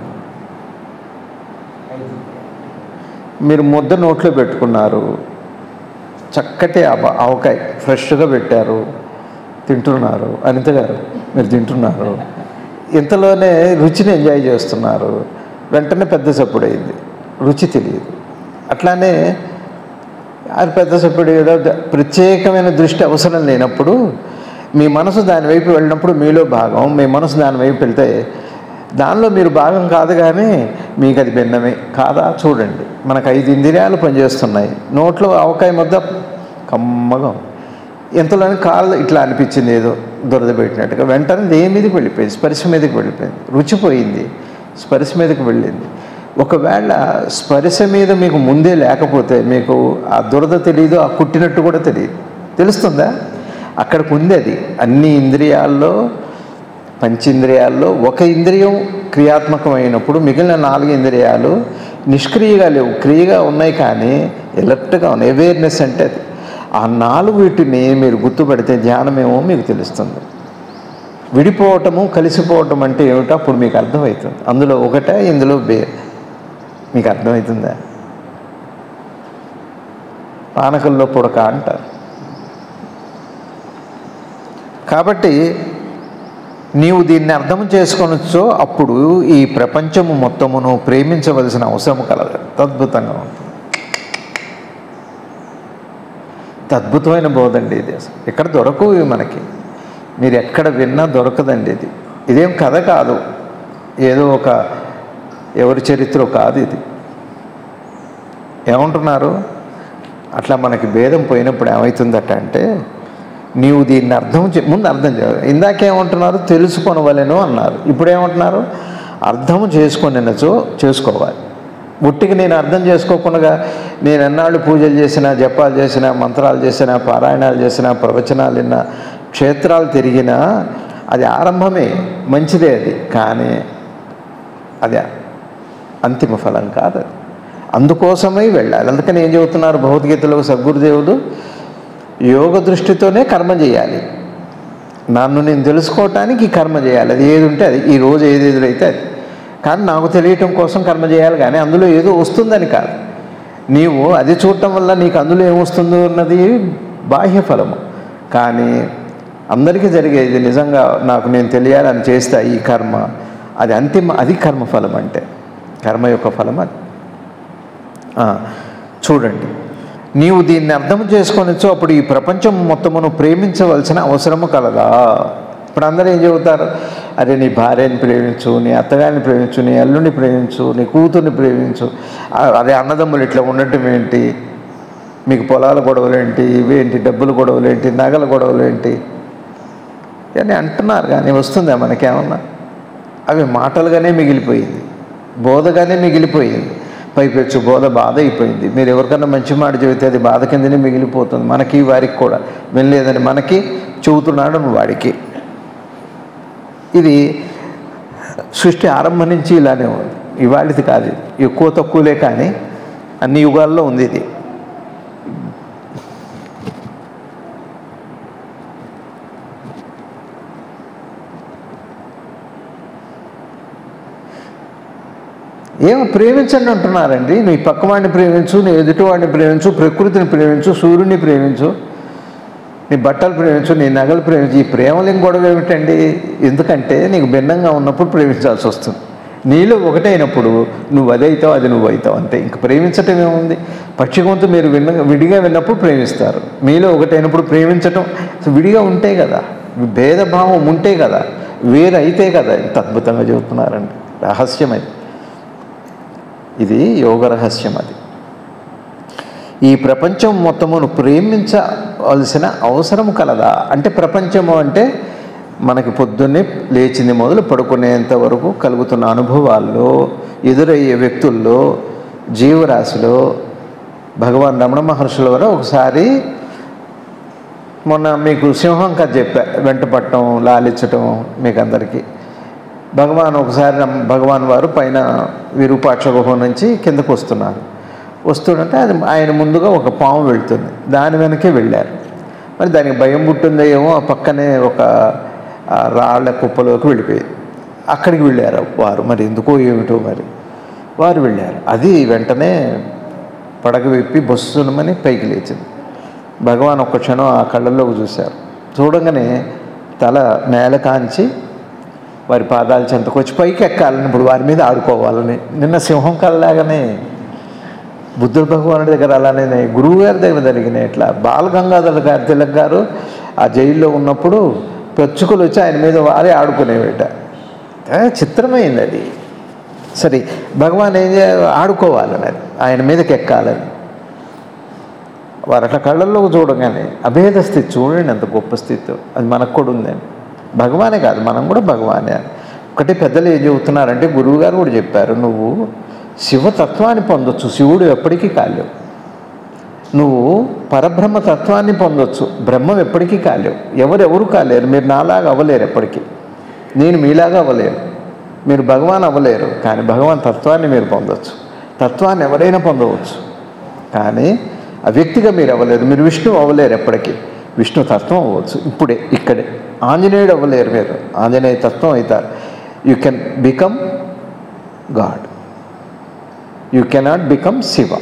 [SPEAKER 1] మీరు ముద్ద నోట్లో పెట్టుకున్నారు, చక్కటి ఆవకాయ ఫ్రెష్గా పెట్టారు, తింటున్నారు. అనిత గారు మీరు తింటున్నారు, ఇంతలోనే రుచిని ఎంజాయ్ చేస్తున్నారు. వెంటనే పెద్ద చప్పుడైంది, రుచి తెలియదు. అట్లానే అది పెద్ద చప్పుడు ఏదో ప్రత్యేకమైన దృష్టి అవసరం లేనప్పుడు మీ మనసు దాని వైపు వెళ్ళినప్పుడు మీలో భాగం, మీ మనసు దాని వైపు వెళ్తే దానిలో మీరు భాగం కాదు, కానీ మీకు అది భిన్నమే కాదా? చూడండి, మనకు 5 ఇంద్రియాలు పనిచేస్తున్నాయి. నోట్లో ఆవకాయ ముద్ద కమ్మగా, ఎంతలోని కాళ్ళు ఇట్లా అనిపించింది, ఏదో దురద పెట్టినట్టుగా. వెంటనే దేని మీదకి వెళ్ళిపోయింది, స్పర్శ మీదకి వెళ్ళిపోయింది. రుచిపోయింది, స్పర్శ మీదకి వెళ్ళింది. ఒకవేళ స్పర్శ మీద మీకు ముందే లేకపోతే మీకు ఆ దురద తెలియదు, ఆ కుట్టినట్టు కూడా తెలియదు. తెలుస్తుందా? అక్కడికి ఉంది అది. అన్ని ఇంద్రియాల్లో, పంచేంద్రియాల్లో ఒక ఇంద్రియం క్రియాత్మకమైనప్పుడు మిగిలిన 4 ఇంద్రియాలు నిష్క్రియగా లేవు, క్రియగా ఉన్నాయి, కానీ ఎలర్ట్గా ఉన్నాయి. అవేర్నెస్ అంటే అది. ఆ 4 వీటిని మీరు గుర్తుపెడితే ధ్యానమేమో మీకు తెలుస్తుంది. విడిపోవటము కలిసిపోవటం అంటే ఏమిటో అప్పుడు మీకు అర్థమవుతుంది. అందులో ఒకటే, ఇందులో వేరు. మీకు అర్థమవుతుందా? పానకంలో పుడక అంటారు. కాబట్టి నీవు దీన్ని అర్థం చేసుకొనొచ్చో అప్పుడు ఈ ప్రపంచము మొత్తమును ప్రేమించవలసిన అవసరం కలదు. అద్భుతంగా ఉంటుంది. అద్భుతమైన బోధండి ఇది. ఎక్కడ దొరకవు ఇవి మనకి, మీరు ఎక్కడ విన్నా దొరకదండి ఇది. ఇదేం కథ కాదు, ఏదో ఒక ఎవరి చరిత్ర కాదు ఇది. ఏమంటున్నారు? అట్లా మనకి భేదం పోయినప్పుడు ఏమవుతుందట అంటే, నీవు దీన్ని ముందు అర్థం చేయాలి. ఇందాకేమంటున్నారు? తెలుసుకొనవలెను అన్నారు. ఇప్పుడు ఏమంటున్నారు? అర్థము చేసుకొనినచో చేసుకోవాలి. ఉట్టికి నేను అర్థం చేసుకోకుండా నేను ఎన్నాళ్ళు పూజలు చేసినా, జపాలు చేసినా, మంత్రాలు చేసినా, పారాయణాలు చేసినా, ప్రవచనాలు విన్నా, క్షేత్రాలు తిరిగినా అది ఆరంభమే, మంచిదే అది, కానీ అది అంతిమ ఫలం కాదు. అందుకోసమై వెళ్ళాలి. అందుకని ఏం చెబుతున్నారు భగవద్గీతలో సద్గురుదేవుడు? యోగ దృష్టితోనే కర్మ చేయాలి. నన్ను నేను తెలుసుకోవటానికి కర్మ చేయాలి. అది ఏది ఉంటే అది, ఈరోజు ఏది ఎదురైతే అది. కానీ నాకు తెలియటం కోసం కర్మ చేయాలి, కానీ అందులో ఏదో వస్తుందని కాదు. నీవు అది చూడటం వల్ల నీకు అందులో ఏమొస్తుందో అన్నది బాహ్య ఫలము. కానీ అందరికీ జరిగేది నిజంగా నాకు నేను తెలియాలని చేస్తా ఈ కర్మ, అది అంతిమ, అది కర్మఫలం. అంటే కర్మ యొక్క ఫలం అది. చూడండి, నీవు దీన్ని అర్థం చేసుకొనొచ్చో అప్పుడు ఈ ప్రపంచం మొత్తమును ప్రేమించవలసిన అవసరము కలదా? ఇప్పుడు అందరూ ఏం చెబుతారు? అరే నీ భార్యని ప్రేమించు, నీ అత్తగారిని ప్రేమించు, నీ అల్లుడిని ప్రేమించు, నీ కూతుర్ని ప్రేమించు. అరే అన్నదమ్ములు ఇట్లా ఉండటం ఏంటి, మీకు పొలాల గొడవలు ఏంటి, ఇవేంటి, డబ్బులు గొడవలు ఏంటి, నగల గొడవలు ఏంటి అని అంటున్నారు. కానీ వస్తుందా మనకేమన్నా? అవి మాటలుగానే మిగిలిపోయింది, బోధగానే మిగిలిపోయింది. పైపెచ్చు బోధ బాధ అయిపోయింది. మీరు ఎవరికన్నా మంచి మాట చెబితే అది బాధ కిందనే మిగిలిపోతుంది. మనకి వారికి కూడా వినలేదని మనకి చెబుతున్నాడు వాడికి. ఇది సృష్టి ఆరంభం నుంచి ఇలానే ఉంది. ఇవాళది కాదు, ఎక్కువ తక్కువలే, కానీ అన్ని యుగాల్లో ఉంది ఇది. ఏమో ప్రేమించండి అంటున్నారండి. నీ పక్కవాడిని ప్రేమించు, నీ ఎదుటివాడిని ప్రేమించు, ప్రకృతిని ప్రేమించు, సూర్యుని ప్రేమించు, నీ బట్టలు ప్రేమించు, నీ నగలు ప్రేమించు. ఈ ప్రేమలేం గొడవ ఏమిటండి? ఎందుకంటే నీకు భిన్నంగా ఉన్నప్పుడు ప్రేమించాల్సి వస్తుంది. నీలో ఒకటైనప్పుడు నువ్వు అదైతావు, అది నువ్వు అవుతావు, అంతే. ఇంక ప్రేమించటం ఏముంది? పక్షి గొంతు మీరు విడిగా విన్నప్పుడు ప్రేమిస్తారు. మీలో ఒకటైనప్పుడు ప్రేమించటం విడిగా ఉంటే కదా, భేదభావం ఉంటే కదా, వేరైతే కదా. ఇంత అద్భుతంగా చెబుతున్నారండి. రహస్యం అది, ఇది యోగ రహస్యం. అది ఈ ప్రపంచం మొత్తమును ప్రేమించవలసిన అవసరం కలదా? అంటే ప్రపంచము అంటే మనకి పొద్దున్నే లేచింది మొదలు పడుకునేంత వరకు కలుగుతున్న అనుభవాల్లో, ఎదురయ్యే వ్యక్తుల్లో, జీవరాశిలో భగవాన్ రమణ మహర్షుల వల్ల ఒకసారి మొన్న మీకు సింహం కథ చెప్పా, వెంటపడటం, లాలించటం మీకు అందరికీ. భగవాన్ ఒకసారి భగవాన్ వారు పైన విరూపాక్ష గుహ నుంచి కిందకు వస్తున్నారు. వస్తుంటే అది ఆయన ముందుగా ఒక పాము వెళ్తుంది, దాని వెనకే వెళ్ళారు. మరి దానికి భయం పుట్టిందో ఏమో, ఆ పక్కనే ఒక రాళ్ల కుప్పలోకి వెళ్ళిపోయింది. అక్కడికి వెళ్ళారు వారు, మరి ఎందుకో ఏమిటో మరి వారు వెళ్ళారు. అది వెంటనే పడగ విప్పి బొస్సునమని పైకి లేచింది. భగవాన్ ఒక్క క్షణం ఆ కళ్ళల్లోకి చూశారు. చూడంగానే తల నేల కాంచి వారి పాదాల చెంతకు వచ్చి పైకి ఎక్కాలని, ఇప్పుడు వారి మీద ఆడుకోవాలని. నిన్న సింహం కళ్ళలాగానే బుద్ధుడు భగవానుడి దగ్గర అలానే గురువు గారి దగ్గర జరిగినాయి. ఇట్లా బాలగంగాధర గారు తిలక్ గారు ఆ జైల్లో ఉన్నప్పుడు పెచ్చుకులు వచ్చి ఆయన మీద వారే ఆడుకునేవేట. చిత్రమైంది అది. సరే, భగవాన్ ఏం ఆడుకోవాలని, అది ఆయన మీదకి ఎక్కాలని. వారు అట్లా కళ్ళల్లోకి చూడగానే అభేద స్థితి, చూడండి ఎంత గొప్ప స్థితి అది మనకు కూడా ఉందండి. భగవానే కాదు, మనం కూడా భగవానే. ఒకటి పెద్దలు ఏం చెబుతున్నారంటే, గురువుగారు కూడా చెప్పారు, నువ్వు శివతత్వాన్ని పొందొచ్చు, శివుడు ఎప్పటికీ కాలేవు. నువ్వు పరబ్రహ్మ తత్వాన్ని పొందొచ్చు, బ్రహ్మం ఎప్పటికీ కాలేవు. ఎవరెవరు కాలేరు. మీరు నాలాగా అవ్వలేరు ఎప్పటికీ, నేను మీలాగా అవ్వలేరు, మీరు భగవాన్ అవ్వలేరు. కానీ భగవాన్ తత్వాన్ని మీరు పొందొచ్చు. తత్వాన్ని ఎవరైనా పొందవచ్చు, కానీ ఆ వ్యక్తిగా మీరు అవ్వలేరు. మీరు విష్ణువు అవ్వలేరు ఎప్పటికీ, విష్ణు తత్వం అవ్వచ్చు ఇప్పుడే ఇక్కడే. ఆంజనేయుడు అవ్వలేరు, మీరు ఆంజనేయ తత్వం అవుతారు. You can become god, you cannot become Shiva.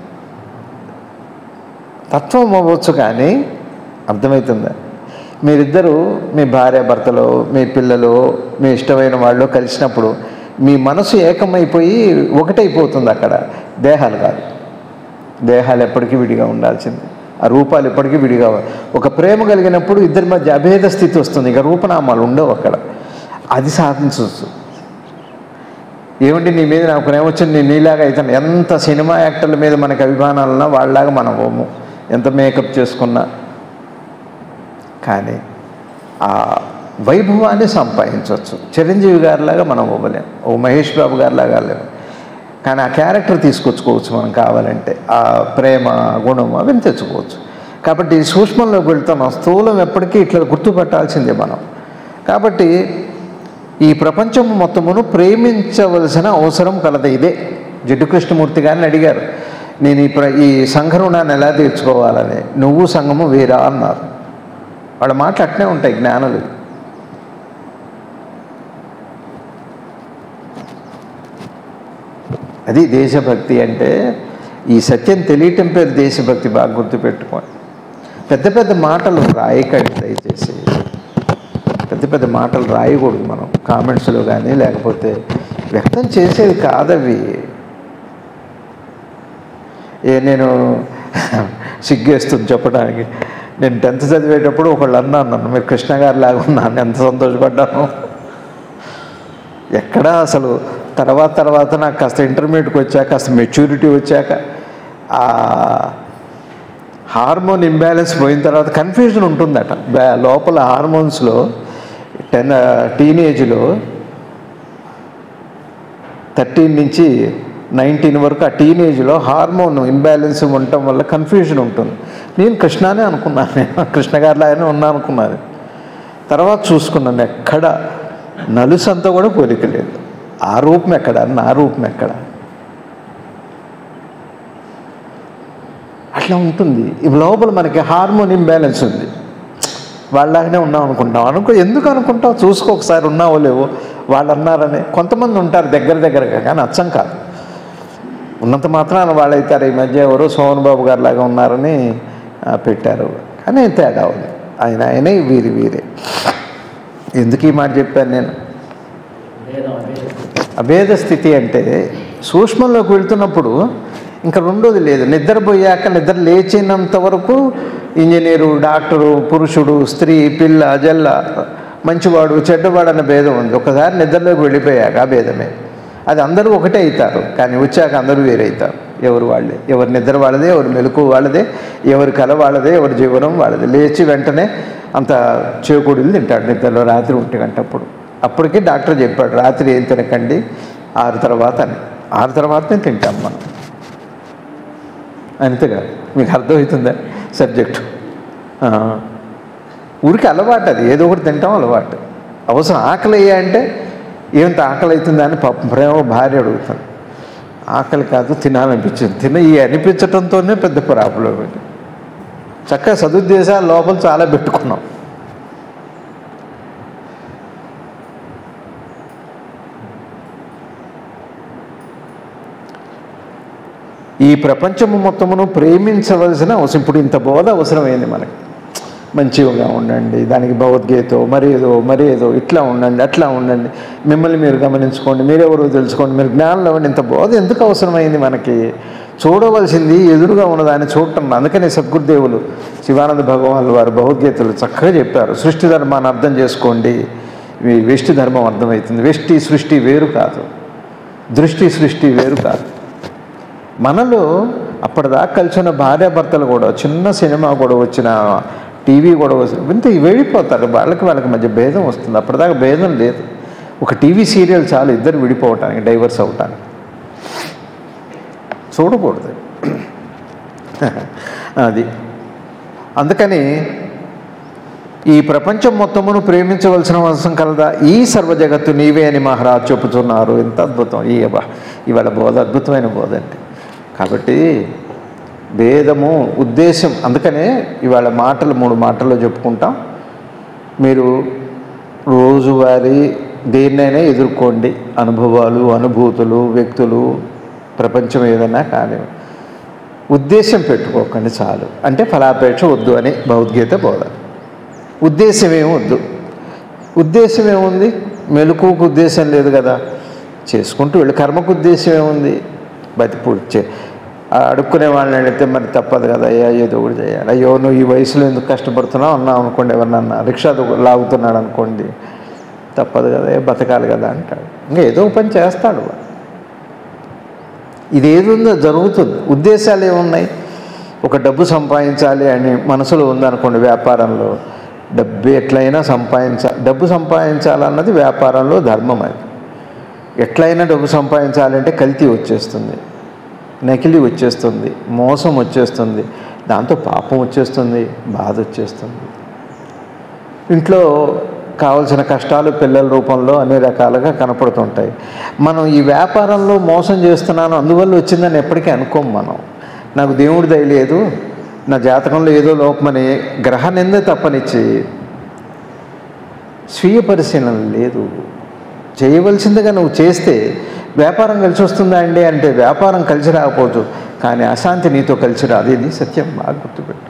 [SPEAKER 1] తత్వం అవ్వచ్చు, కానీ అర్థమవుతుందా? మీరిద్దరూ మీ భార్యాభర్తలో, మీ పిల్లలు, మీ ఇష్టమైన వాళ్ళు కలిసినప్పుడు మీ మనసు ఏకమైపోయి ఒకటైపోతుంది. అక్కడ దేహాలు కాదు, దేహాలు ఎప్పటికీ విడిగా ఉండాల్సింది. ఆ రూపాలు ఎప్పటికీ విడిగా. ఒక ప్రేమ కలిగినప్పుడు ఇద్దరి మధ్య అభేద స్థితి వస్తుంది, ఇక రూపనామాలు ఉండవు అక్కడ. అది సాధించవచ్చు. ఏమంటే నీ మీద నాకు ప్రేమ వచ్చింది, నేను నీలాగా అవుతాను. ఎంత సినిమా యాక్టర్ల మీద మనకి అభిమానాలున్నా వాళ్ళలాగా మనం పోము, ఎంత మేకప్ చేసుకున్నా. కానీ ఆ వైభవాన్ని సంపాదించవచ్చు. చిరంజీవి గారిలాగా మనం ఇవ్వలేము, ఓ మహేష్ బాబు గారిలాగా లేము. కానీ ఆ క్యారెక్టర్ తీసుకొచ్చుకోవచ్చు మనం కావాలంటే, ఆ ప్రేమ గుణం అవి తెచ్చుకోవచ్చు. కాబట్టి సూక్ష్మంలోకి వెళ్తాం, స్థూలం ఎప్పటికీ ఇట్లా గుర్తుపట్టాల్సిందే మనం. కాబట్టి ఈ ప్రపంచం మొత్తమును ప్రేమించవలసిన అవసరం కలదు. ఇదే జిడ్డు కృష్ణమూర్తి గారిని అడిగారు, నేను ఈ సంఘ రుణాన్ని ఎలా తీర్చుకోవాలని. నువ్వు సంఘము వేరా అన్నారు. వాళ్ళ మాటలు అట్నే ఉంటాయి జ్ఞానులు. అది దేశభక్తి అంటే. ఈ సత్యం తెలియటం పేరు దేశభక్తి. బాగా గుర్తుపెట్టుకోండి. పెద్ద పెద్ద మాటలు రాయకండి దయచేసి. పెద్ద పెద్ద మాటలు రాయకూడదు మనం కామెంట్స్లో కానీ, లేకపోతే వ్యక్తం చేసేది కాదవి. నేను సిగ్గేస్తుంది చెప్పడానికి. నేను 10th చదివేటప్పుడు ఒకళ్ళు అన్నాను, నన్ను మీరు కృష్ణ గారి లాగా ఉన్నాను, ఎంత సంతోషపడ్డాను. ఎక్కడా అసలు తర్వాత నాకు కాస్త ఇంటర్మీడియట్కి వచ్చాక, కాస్త మెచ్యూరిటీ వచ్చాక, ఆ హార్మోన్ ఇంబ్యాలెన్స్ పోయిన తర్వాత కన్ఫ్యూజన్ ఉంటుందట లోపల. హార్మోన్స్లో టీనేజ్లో 13 నుంచి 19 వరకు ఆ టీనేజ్లో హార్మోన్ ఇంబ్యాలెన్స్ ఉండటం వల్ల కన్ఫ్యూజన్ ఉంటుంది. నేను కృష్ణానే అనుకున్నాను, నేను కృష్ణ గారిలాగానే ఉన్నా అనుకున్నాను. తర్వాత చూసుకున్నాను, ఎక్కడ నలుసంతా కూడా పోలికలేదు. ఆ రూపం ఎక్కడ, నా రూపం ఎక్కడ, అట్లా ఉంటుంది. ఇవి లోపల మనకి హార్మోన్ ఇంబ్యాలెన్స్ ఉంది. వాళ్ళలాగానే ఉన్నాం అనుకుంటాం. ఎందుకు అనుకుంటావు? చూసుకో ఒకసారి, ఉన్నావో లేవో. వాళ్ళు అన్నారని కొంతమంది ఉంటారు దగ్గరగా, కానీ అచ్చం కాదు. ఉన్నంత మాత్రాన వాళ్ళు అవుతారు. ఈ మధ్య ఎవరో సోమన్ బాబు గారు లాగా ఉన్నారని పెట్టారు, కానీ తేడా ఉంది. ఆయనే వీరే. ఎందుకు ఈ మాట చెప్పాను నేను? అభేద స్థితి అంటే సూక్ష్మంలోకి వెళ్తున్నప్పుడు ఇంకా రెండోది లేదు. నిద్రపోయాక, నిద్ర లేచినంత వరకు ఇంజనీరు, డాక్టరు, పురుషుడు, స్త్రీ, పిల్ల, జల్ల, మంచివాడు, చెడ్డవాడు అన్న భేదం ఉంది. ఒకసారి నిద్రలోకి వెళ్ళిపోయాక ఆ భేదమే. అది అందరూ ఒకటే అవుతారు, కానీ వచ్చాక అందరూ వేరవుతారు. ఎవరు వాళ్ళే. ఎవరి నిద్ర వాళ్ళదే, ఎవరి మెలకు వాళ్ళదే, ఎవరి కల వాళ్ళదే, ఎవరి జీవనం వాళ్ళదే. లేచి వెంటనే అంత చేకూడులు తింటాడు నిద్రలో రాత్రి 1 గంటప్పుడు. అప్పటికే డాక్టర్ చెప్పాడు, రాత్రి ఏం తినకండి 6 తర్వాత అని. 6 తర్వాతనే తింటాం మనం. అంతేగా, మీకు అర్థమవుతుందా సబ్జెక్టు? ఊరికి అలవాటు, అది ఏదో ఒకటి తింటాం అలవాటు. అవసరం ఆకలి అయ్యా అంటే ఏంత ఆకలి అవుతుందా అని ప్రేమ భార్య అడుగుతాను. ఆకలి కాదు, తినాలనిపించింది. ఈ అనిపించడంతోనే పెద్ద ప్రాబ్లం ఇది. చక్కగా సదుద్దేశాలు లోపల చాలా పెట్టుకున్నాం. ఈ ప్రపంచము మొత్తమును ప్రేమించవలసిన అవసరం. ఇప్పుడు ఇంత బోధ అవసరమైంది మనకి. మంచిగా ఉండండి, దానికి భగవద్గీత మరేదో ఇట్లా ఉండండి, అట్లా ఉండండి, మిమ్మల్ని మీరు గమనించుకోండి, మీరెవరో తెలుసుకోండి, మీరు జ్ఞానంలో ఉండి. ఇంత బోధ ఎందుకు అవసరమైంది మనకి? చూడవలసింది ఎదురుగా ఉన్నదాన్ని చూడటం. అందుకనే సద్గురుదేవులు శివానంద భగవానులు వారు భగవద్గీతలు చక్కగా చెప్పారు. సృష్టి ధర్మాన్ని అర్థం చేసుకోండి, మీ వెష్టి ధర్మం అర్థమవుతుంది. వెష్టి సృష్టి వేరు కాదు, దృష్టి సృష్టి వేరు కాదు. మనలో అప్పటిదాకా కలిసి ఉన్న భార్యాభర్తలు కూడా, చిన్న సినిమా కూడా వచ్చిన, టీవీ కూడా వచ్చిన, ఇంత వెళ్ళిపోతారు. వాళ్ళకి మధ్య భేదం వస్తుంది. అప్పటిదాకా భేదం లేదు. ఒక టీవీ సీరియల్ చాలు ఇద్దరు విడిపోవటానికి, డైవర్స్ అవటానికి. చూడకూడదు అది. అందుకని ఈ ప్రపంచం మొత్తమును ప్రేమించవలసిన అవసరం కలదా? ఈ సర్వ జగత్తు నీవే అని మహారాజు చెబుతున్నారు. ఎంత అద్భుతం! ఇవాళ బోధ అద్భుతమైన బోధ అండి. కాబట్టి భేదము ఉద్దేశం. అందుకనే ఇవాళ మాటలు 3 మాటల్లో చెప్పుకుంటాం. మీరు రోజువారీ దేన్నైనా ఎదుర్కోండి, అనుభవాలు, అనుభూతులు, వ్యక్తులు, ప్రపంచం ఏదైనా కానీ ఉద్దేశం పెట్టుకోకండి చాలు. అంటే ఫలాపేక్ష వద్దు అని భగవద్గీత బోధ. ఉద్దేశం ఏమి వద్దు. ఉద్దేశం ఏముంది? మెలకువకు ఉద్దేశం లేదు కదా, చేసుకుంటూ వెళ్ళి. కర్మకు ఉద్దేశం ఏముంది? బతిపూడ్చే అడుక్కునే వాళ్ళని అడిగితే మరి తప్పదు కదా, అయ్యా ఏదో ఒకటి చేయాలి. అయ్యో నువ్వు ఈ వయసులో ఎందుకు కష్టపడుతున్నావు అన్నావు అనుకోండి, ఎవరినన్నా రిక్షా లాగుతున్నాడు అనుకోండి, తప్పదు కదా, బతకాలి కదా అంటాడు. ఇంకా ఏదో పని చేస్తాడు. ఇదేది ఉందో జరుగుతుంది. ఉద్దేశాలు ఏమున్నాయి? ఒక డబ్బు సంపాదించాలి అని మనసులో ఉందనుకోండి, వ్యాపారంలో డబ్బు ఎట్లయినా డబ్బు సంపాదించాలన్నది వ్యాపారంలో ధర్మం. అది ఎట్లయినా డబ్బు సంపాదించాలంటే కల్తీ వచ్చేస్తుంది, నకిలీ వచ్చేస్తుంది, మోసం వచ్చేస్తుంది, దాంతో పాపం వచ్చేస్తుంది, బాధ వచ్చేస్తుంది. ఇంట్లో కావలసిన కష్టాలు పిల్లల రూపంలో అన్ని రకాలుగా కనపడుతుంటాయి. మనం ఈ వ్యాపారంలో మోసం చేస్తున్నాను అందువల్ల వచ్చిందని ఎప్పటికీ అనుకోం. నాకు దేవుడి దయ లేదు, నా జాతకంలో ఏదో లోపమని గ్రహ నింద తప్పనిచ్చి స్వీయ పరిశీలన లేదు. చేయవలసిందిగా నువ్వు చేస్తే వ్యాపారం కలిసి వస్తుందా అండి అంటే వ్యాపారం కలిసి రాకపోవచ్చు, కానీ అశాంతి నీతో కలిసి రాదు. ఇది సత్యం, బాగా గుర్తుపెట్టు.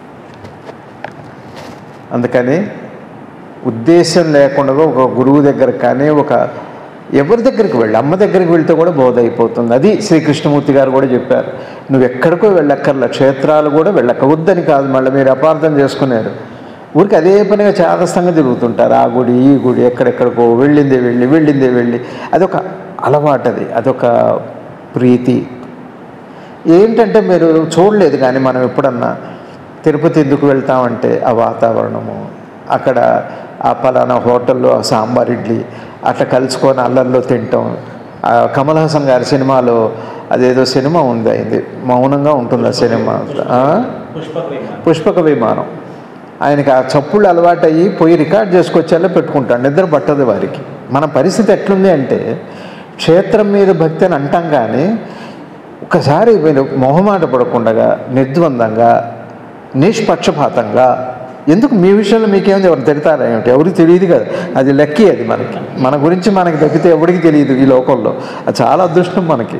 [SPEAKER 1] అందుకని ఉద్దేశం లేకుండా ఒక గురువు దగ్గర కానీ ఎవరి దగ్గరికి వెళ్ళి, అమ్మ దగ్గరికి వెళ్తే కూడా బోధ అయిపోతుంది. అది శ్రీకృష్ణమూర్తి గారు కూడా చెప్పారు. నువ్వు ఎక్కడికో వెళ్ళక్కర్ల, క్షేత్రాలు కూడా వెళ్ళక్కవద్దని కాదు, మళ్ళీ మీరు అపార్థం చేసుకున్నారు. ఊరికి అదే పనిగా చాదస్తంగా తిరుగుతుంటారు. ఆ గుడి ఈ గుడి ఎక్కడెక్కడికో వెళ్ళిందే వెళ్ళి అదొక అలవాటు, అదొక ప్రీతి. ఏంటంటే మీరు చూడలేదు కానీ మనం ఎప్పుడన్నా తిరుపతి ఎందుకు వెళ్తామంటే ఆ వాతావరణము, అక్కడ ఆ పలానా హోటల్లో ఆ సాంబార్ ఇడ్లీ అట్లా కలుసుకొని అల్లల్లో తింటాం. కమల్ హాసన్ గారి సినిమాలో అదేదో సినిమా ఉంది, అయింది మౌనంగా ఉంటుంది ఆ సినిమా, పుష్పక విమానం. ఆయనకి ఆ చప్పుళ్ళు అలవాటు అయ్యి పోయి రికార్డ్ చేసుకొచ్చేలా పెట్టుకుంటాడు, నిద్ర పట్టదు వారికి. మన పరిస్థితి ఎట్లుంది అంటే క్షేత్రం మీద భక్తి అని అంటాం కానీ ఒకసారి మీరు మొహమాట పడకుండా నిర్ద్వందంగా నిష్పక్షపాతంగా, ఎందుకు మీ విషయంలో మీకేమైంది ఎవరు తిడతారా ఏమిటి, ఎవరికి తెలియదు కదా, అది లక్కీ. అది మన గురించి మనకి తగ్గితే ఎవరికి తెలియదు ఈ లోకంలో. అది చాలా అదృష్టం మనకి.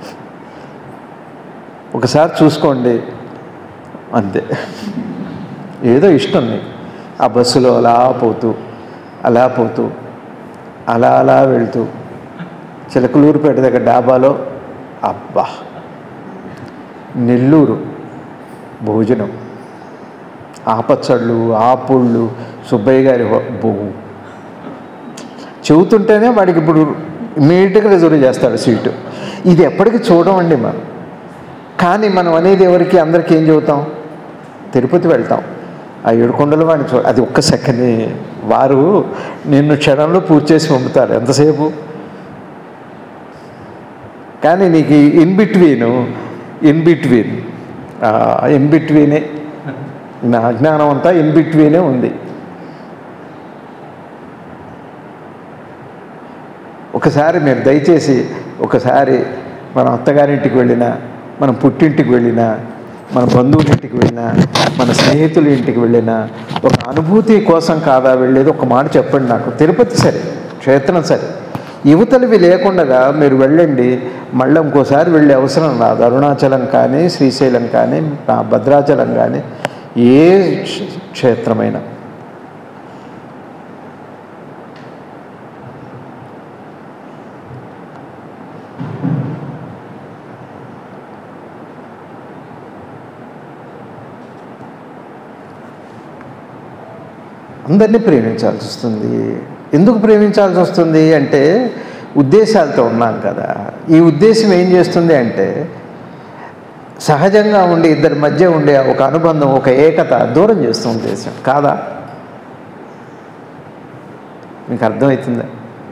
[SPEAKER 1] ఒకసారి చూసుకోండి అంతే. ఏదో ఇష్టం నీకు ఆ బస్సులో అలా పోతూ అలా వెళ్తూ చిలకలూరుపేట దగ్గర డాబాలో అబ్బా నెల్లూరు భోజనం, ఆపచ్చళ్ళు, ఆపుళ్ళు, సుబ్బయ్య గారి చెబుతుంటేనే వాడికి ఇప్పుడు ఇమీడియట్గా రిజర్వ్ చేస్తాడు సీటు. ఇది ఎప్పటికీ చూడమండి మనం. కానీ మనం అనేది ఎవరికి, అందరికీ ఏం చెబుతాం? తిరుపతి వెళ్తాం, ఆ 7 కొండలు వాడిని అది ఒక్క సెకండ్. వారు నిన్ను క్షణంలో పూర్తి చేసి పంపుతారు, ఎంతసేపు. కానీ నీకు ఇన్ బిట్వీనే నా అజ్ఞానం అంతా ఇన్ బిట్వీనే ఉంది. ఒకసారి మీరు దయచేసి ఒకసారి మన అత్తగారింటికి వెళ్ళినా, మన పుట్టింటికి వెళ్ళినా, మన బంధువులింటికి వెళ్ళినా, మన స్నేహితుల ఇంటికి వెళ్ళినా ఒక అనుభూతి కోసం కాదా వెళ్ళేది? ఒక మాట చెప్పండి నాకు. తిరుపతి సరే, క్షేత్రం సరే, యువతలవి లేకుండా మీరు వెళ్ళండి, మళ్ళీ ఇంకోసారి వెళ్ళే అవసరం రాదు. అరుణాచలం కానీ, శ్రీశైలం కానీ, భద్రాచలం కానీ, ఏ క్షేత్రమైనా. అందరినీ ప్రేమించాల్సి వస్తుంది. ఎందుకు ప్రేమించాల్సి వస్తుంది అంటే ఉద్దేశాలతో ఉన్నాం కదా. ఈ ఉద్దేశం ఏం చేస్తుంది అంటే సహజంగా ఉండి ఇద్దరి మధ్య ఉండే ఒక అనుబంధం, ఒక ఏకత దూరం చేస్తుంది ఉద్దేశం కాదా? మీకు అర్థమవుతుందా?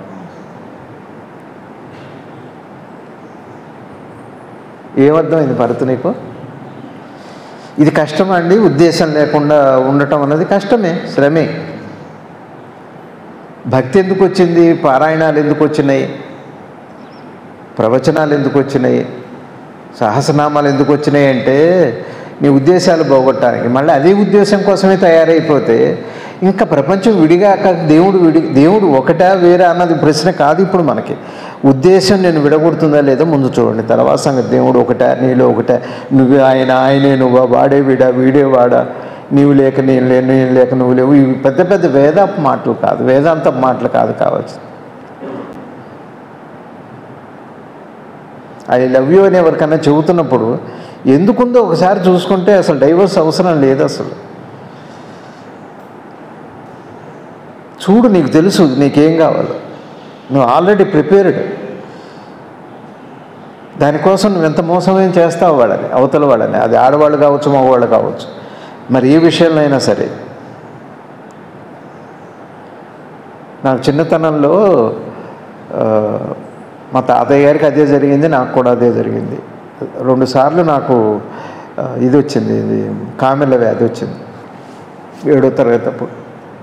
[SPEAKER 1] ఏమర్థమైంది భరత్ నీకు? ఇది కష్టమా అండి? ఉద్దేశం లేకుండా ఉండటం అన్నది కష్టమే, శ్రమే. భక్తి ఎందుకు వచ్చింది? పారాయణాలు ఎందుకు వచ్చినాయి? ప్రవచనాలు ఎందుకు వచ్చినాయి? సహస్రనామాలు ఎందుకు వచ్చినాయి అంటే నీ ఉద్దేశాలు పోగొట్టడానికి. మళ్ళీ అదే ఉద్దేశం కోసమే తయారైపోతే ఇంకా ప్రపంచం విడిగాక దేవుడు ఒకటా వేరే అన్నది ప్రశ్న కాదు ఇప్పుడు మనకి. ఉద్దేశం నేను విడగొడుతుందా లేదా ముందు చూడండి, తర్వాత సంగతి. దేవుడు ఒకటా, నీలో ఒకటా, ఆయనే నువ్వా, వాడే వీడే వాడా, నీవు లేక నేను లేను, నేను లేక నువ్వు లేవు. ఇవి పెద్ద పెద్ద వేదాంత మాటలు కాదు, వేదాంత మాటలు కాదు కావచ్చు. ఐ లవ్ యూ అని ఎవరికన్నా చెబుతున్నప్పుడు ఎందుకుందో ఒకసారి చూసుకుంటే అసలు డైవర్స్ అవసరం లేదు. అసలు చూడు, నీకు తెలుసు నీకేం కావాలో, నువ్వు ఆల్రెడీ ప్రిపేర్డ్. దానికోసం నువ్వు ఎంత మోసమేం చేస్తావు వాడని, అవతల వాడని. అది ఆడవాళ్ళు కావచ్చు, మగవాళ్ళు కావచ్చు, మరి ఏ విషయంలో అయినా సరే. నాకు చిన్నతనంలో మా తాతయ్య గారికి అదే జరిగింది, నాకు కూడా అదే జరిగింది. 2 సార్లు నాకు ఇది వచ్చింది, ఇది కామెర్ల వ్యాధి వచ్చింది 7వ తరగతి అప్పుడు.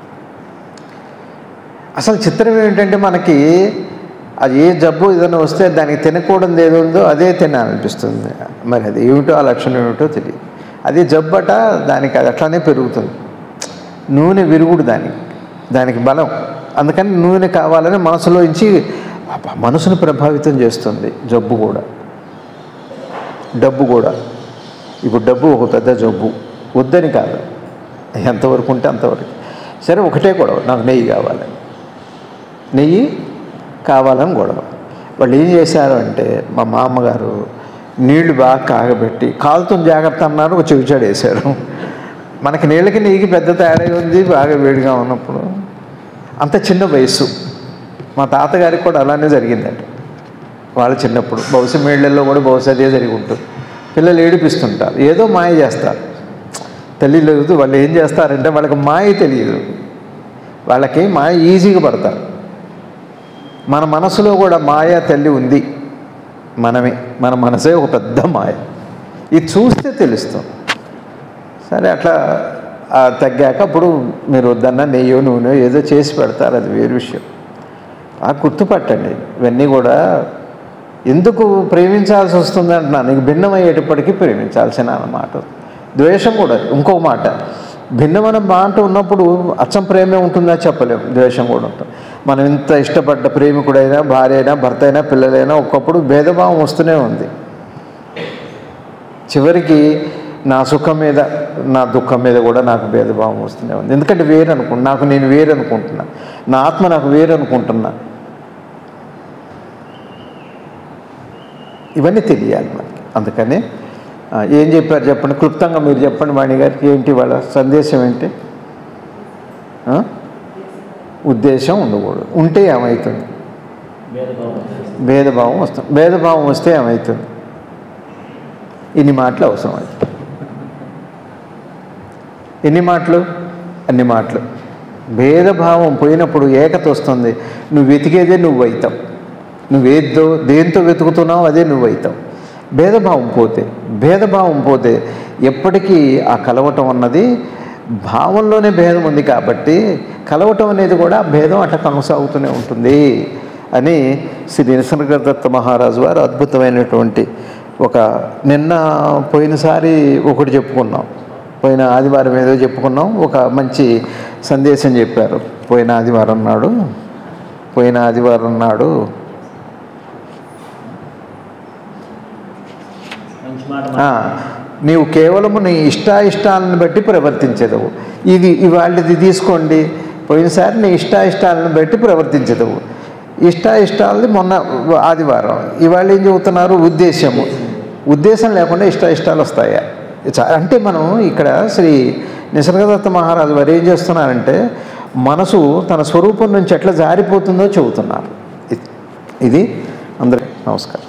[SPEAKER 1] అసలు చిత్రం ఏంటంటే మనకి అది ఏ జబ్బు ఏదైనా వస్తే దానికి తినకూడదు ఏదో ఉందో అదే తినాలనిపిస్తుంది. మరి అది ఏమిటో, ఆ లక్షణం ఏమిటో తెలియదు. అదే జబ్బట, దానికి అది అట్లానే పెరుగుతుంది. నూనె విరుగుడు దానికి బలం. అందుకని నూనె కావాలని మనసులోంచి మనసును ప్రభావితం చేస్తుంది. జబ్బు కూడా, డబ్బు కూడా. ఇప్పుడు డబ్బు ఒక పెద్ద జబ్బు, వద్దని కాదు, ఎంతవరకు ఉంటే అంతవరకు. సరే, ఒకటే గొడవ, నాకు నెయ్యి కావాలని గొడవ. వాళ్ళు ఏం చేశారు అంటే మా మామగారు నీళ్లు బాగా కాగబెట్టి, కాలుతున్న జాగ్రత్త అన్నారు, ఒక చెవిచాడు వేశారు. మనకి నీళ్ళకి నెయ్యికి పెద్ద తేడా ఉంది బాగా వేడిగా ఉన్నప్పుడు. అంత చిన్న వయసు. మా తాతగారికి కూడా అలానే జరిగిందండి. వాళ్ళు చిన్నప్పుడు బహుశా మేళ్ళల్లో కూడా బహుశా అదే జరిగి ఉంటుంది. పిల్లలు ఏడిపిస్తుంటారు, ఏదో మాయ చేస్తారు. తెలియలేదు వాళ్ళు ఏం చేస్తారంటే వాళ్ళకి మాయ తెలియదు, వాళ్ళకి మాయ ఈజీగా పడతారు. మన మనసులో కూడా మాయ తల్లి ఉంది, మన మనసే ఒక పెద్ద మాయ. ఇది చూస్తే తెలుస్తుంది. సరే, అట్లా తగ్గాక అప్పుడు మీరు వద్దన్న నెయ్యో నూనె ఏదో చేసి పెడతారు, అది వేరు విషయం. గుర్తుపట్టండి ఇవన్నీ కూడా. ఎందుకు ప్రేమించాల్సి వస్తుంది అంటున్నా, నీకు భిన్నమయ్యేటప్పటికీ ప్రేమించాల్సిన అన్నమాట. ద్వేషం కూడా ఇంకొక మాట. భిన్నమైన మాట ఉన్నప్పుడు అచ్చం ప్రేమే ఉంటుందా చెప్పలేము, ద్వేషం కూడా ఉంటుంది. మనం ఇంత ఇష్టపడ్డ ప్రేమికుడైనా, భార్య అయినా, భర్త అయినా, పిల్లలైనా ఒక్కప్పుడు భేదభావం వస్తూనే ఉంది. చివరికి నా సుఖం మీద, నా దుఃఖం మీద కూడా నాకు భేదభావం వస్తూనే ఉంది. ఎందుకంటే నేను వేరు అనుకుంటున్నా, నా ఆత్మ నాకు వేరు అనుకుంటున్నా. ఇవన్నీ తెలియాలి మనకి. అందుకని ఏం చెప్పారు చెప్పండి, క్లుప్తంగా మీరు చెప్పండి. వాణి గారికి ఏంటి వాళ్ళ సందేశం ఏంటి? ఉద్దేశం ఉండకూడదు. ఉంటే ఏమవుతుంది? భేదభావం వస్తుంది. భేదభావం వస్తే ఏమవుతుంది? ఇన్ని మాటలు అవసరం అవుతుంది. ఎన్ని మాటలు? అన్ని మాటలు. భేదభావం పోయినప్పుడు ఏకత వస్తుంది. నువ్వు వెతికేదే నువ్వు అవుతావు. దేంతో వెతుకుతున్నావు అదే నువ్వు అవుతావు. భేదభావం పోతే ఎప్పటికీ ఆ కలవటం అన్నది భావంలోనే భేదం ఉంది కాబట్టి కలవటం అనేది కూడా భేదం అట్లా కొనసాగుతూనే ఉంటుంది. అని శ్రీ నిసర్గదత్త మహారాజు వారు అద్భుతమైనటువంటి నిన్న పోయినసారి ఒకటి చెప్పుకున్నాం, పోయిన ఆదివారం ఏదో చెప్పుకున్నాం, ఒక మంచి సందేశం చెప్పారు. పోయిన ఆదివారం నాడు నీవు కేవలము నీ ఇష్టాయిష్టాలను బట్టి ప్రవర్తించదవు. ఇవాళది తీసుకోండి. పోయినసారి నీ ఇష్టాయిష్టాలను బట్టి ప్రవర్తించదవు. ఇష్టాయిష్టాలది మొన్న ఆదివారం. ఇవాళ ఏం చెబుతున్నారు? ఉద్దేశం లేకుండా ఇష్టాయిష్టాలు వస్తాయా? అంటే మనం ఇక్కడ శ్రీ నిసర్గదత్త మహారాజు వారు ఏం చేస్తున్నారంటే మనసు తన స్వరూపం నుంచి ఎట్లా జారిపోతుందో చెబుతున్నారు. ఇది అందరికీ నమస్కారం.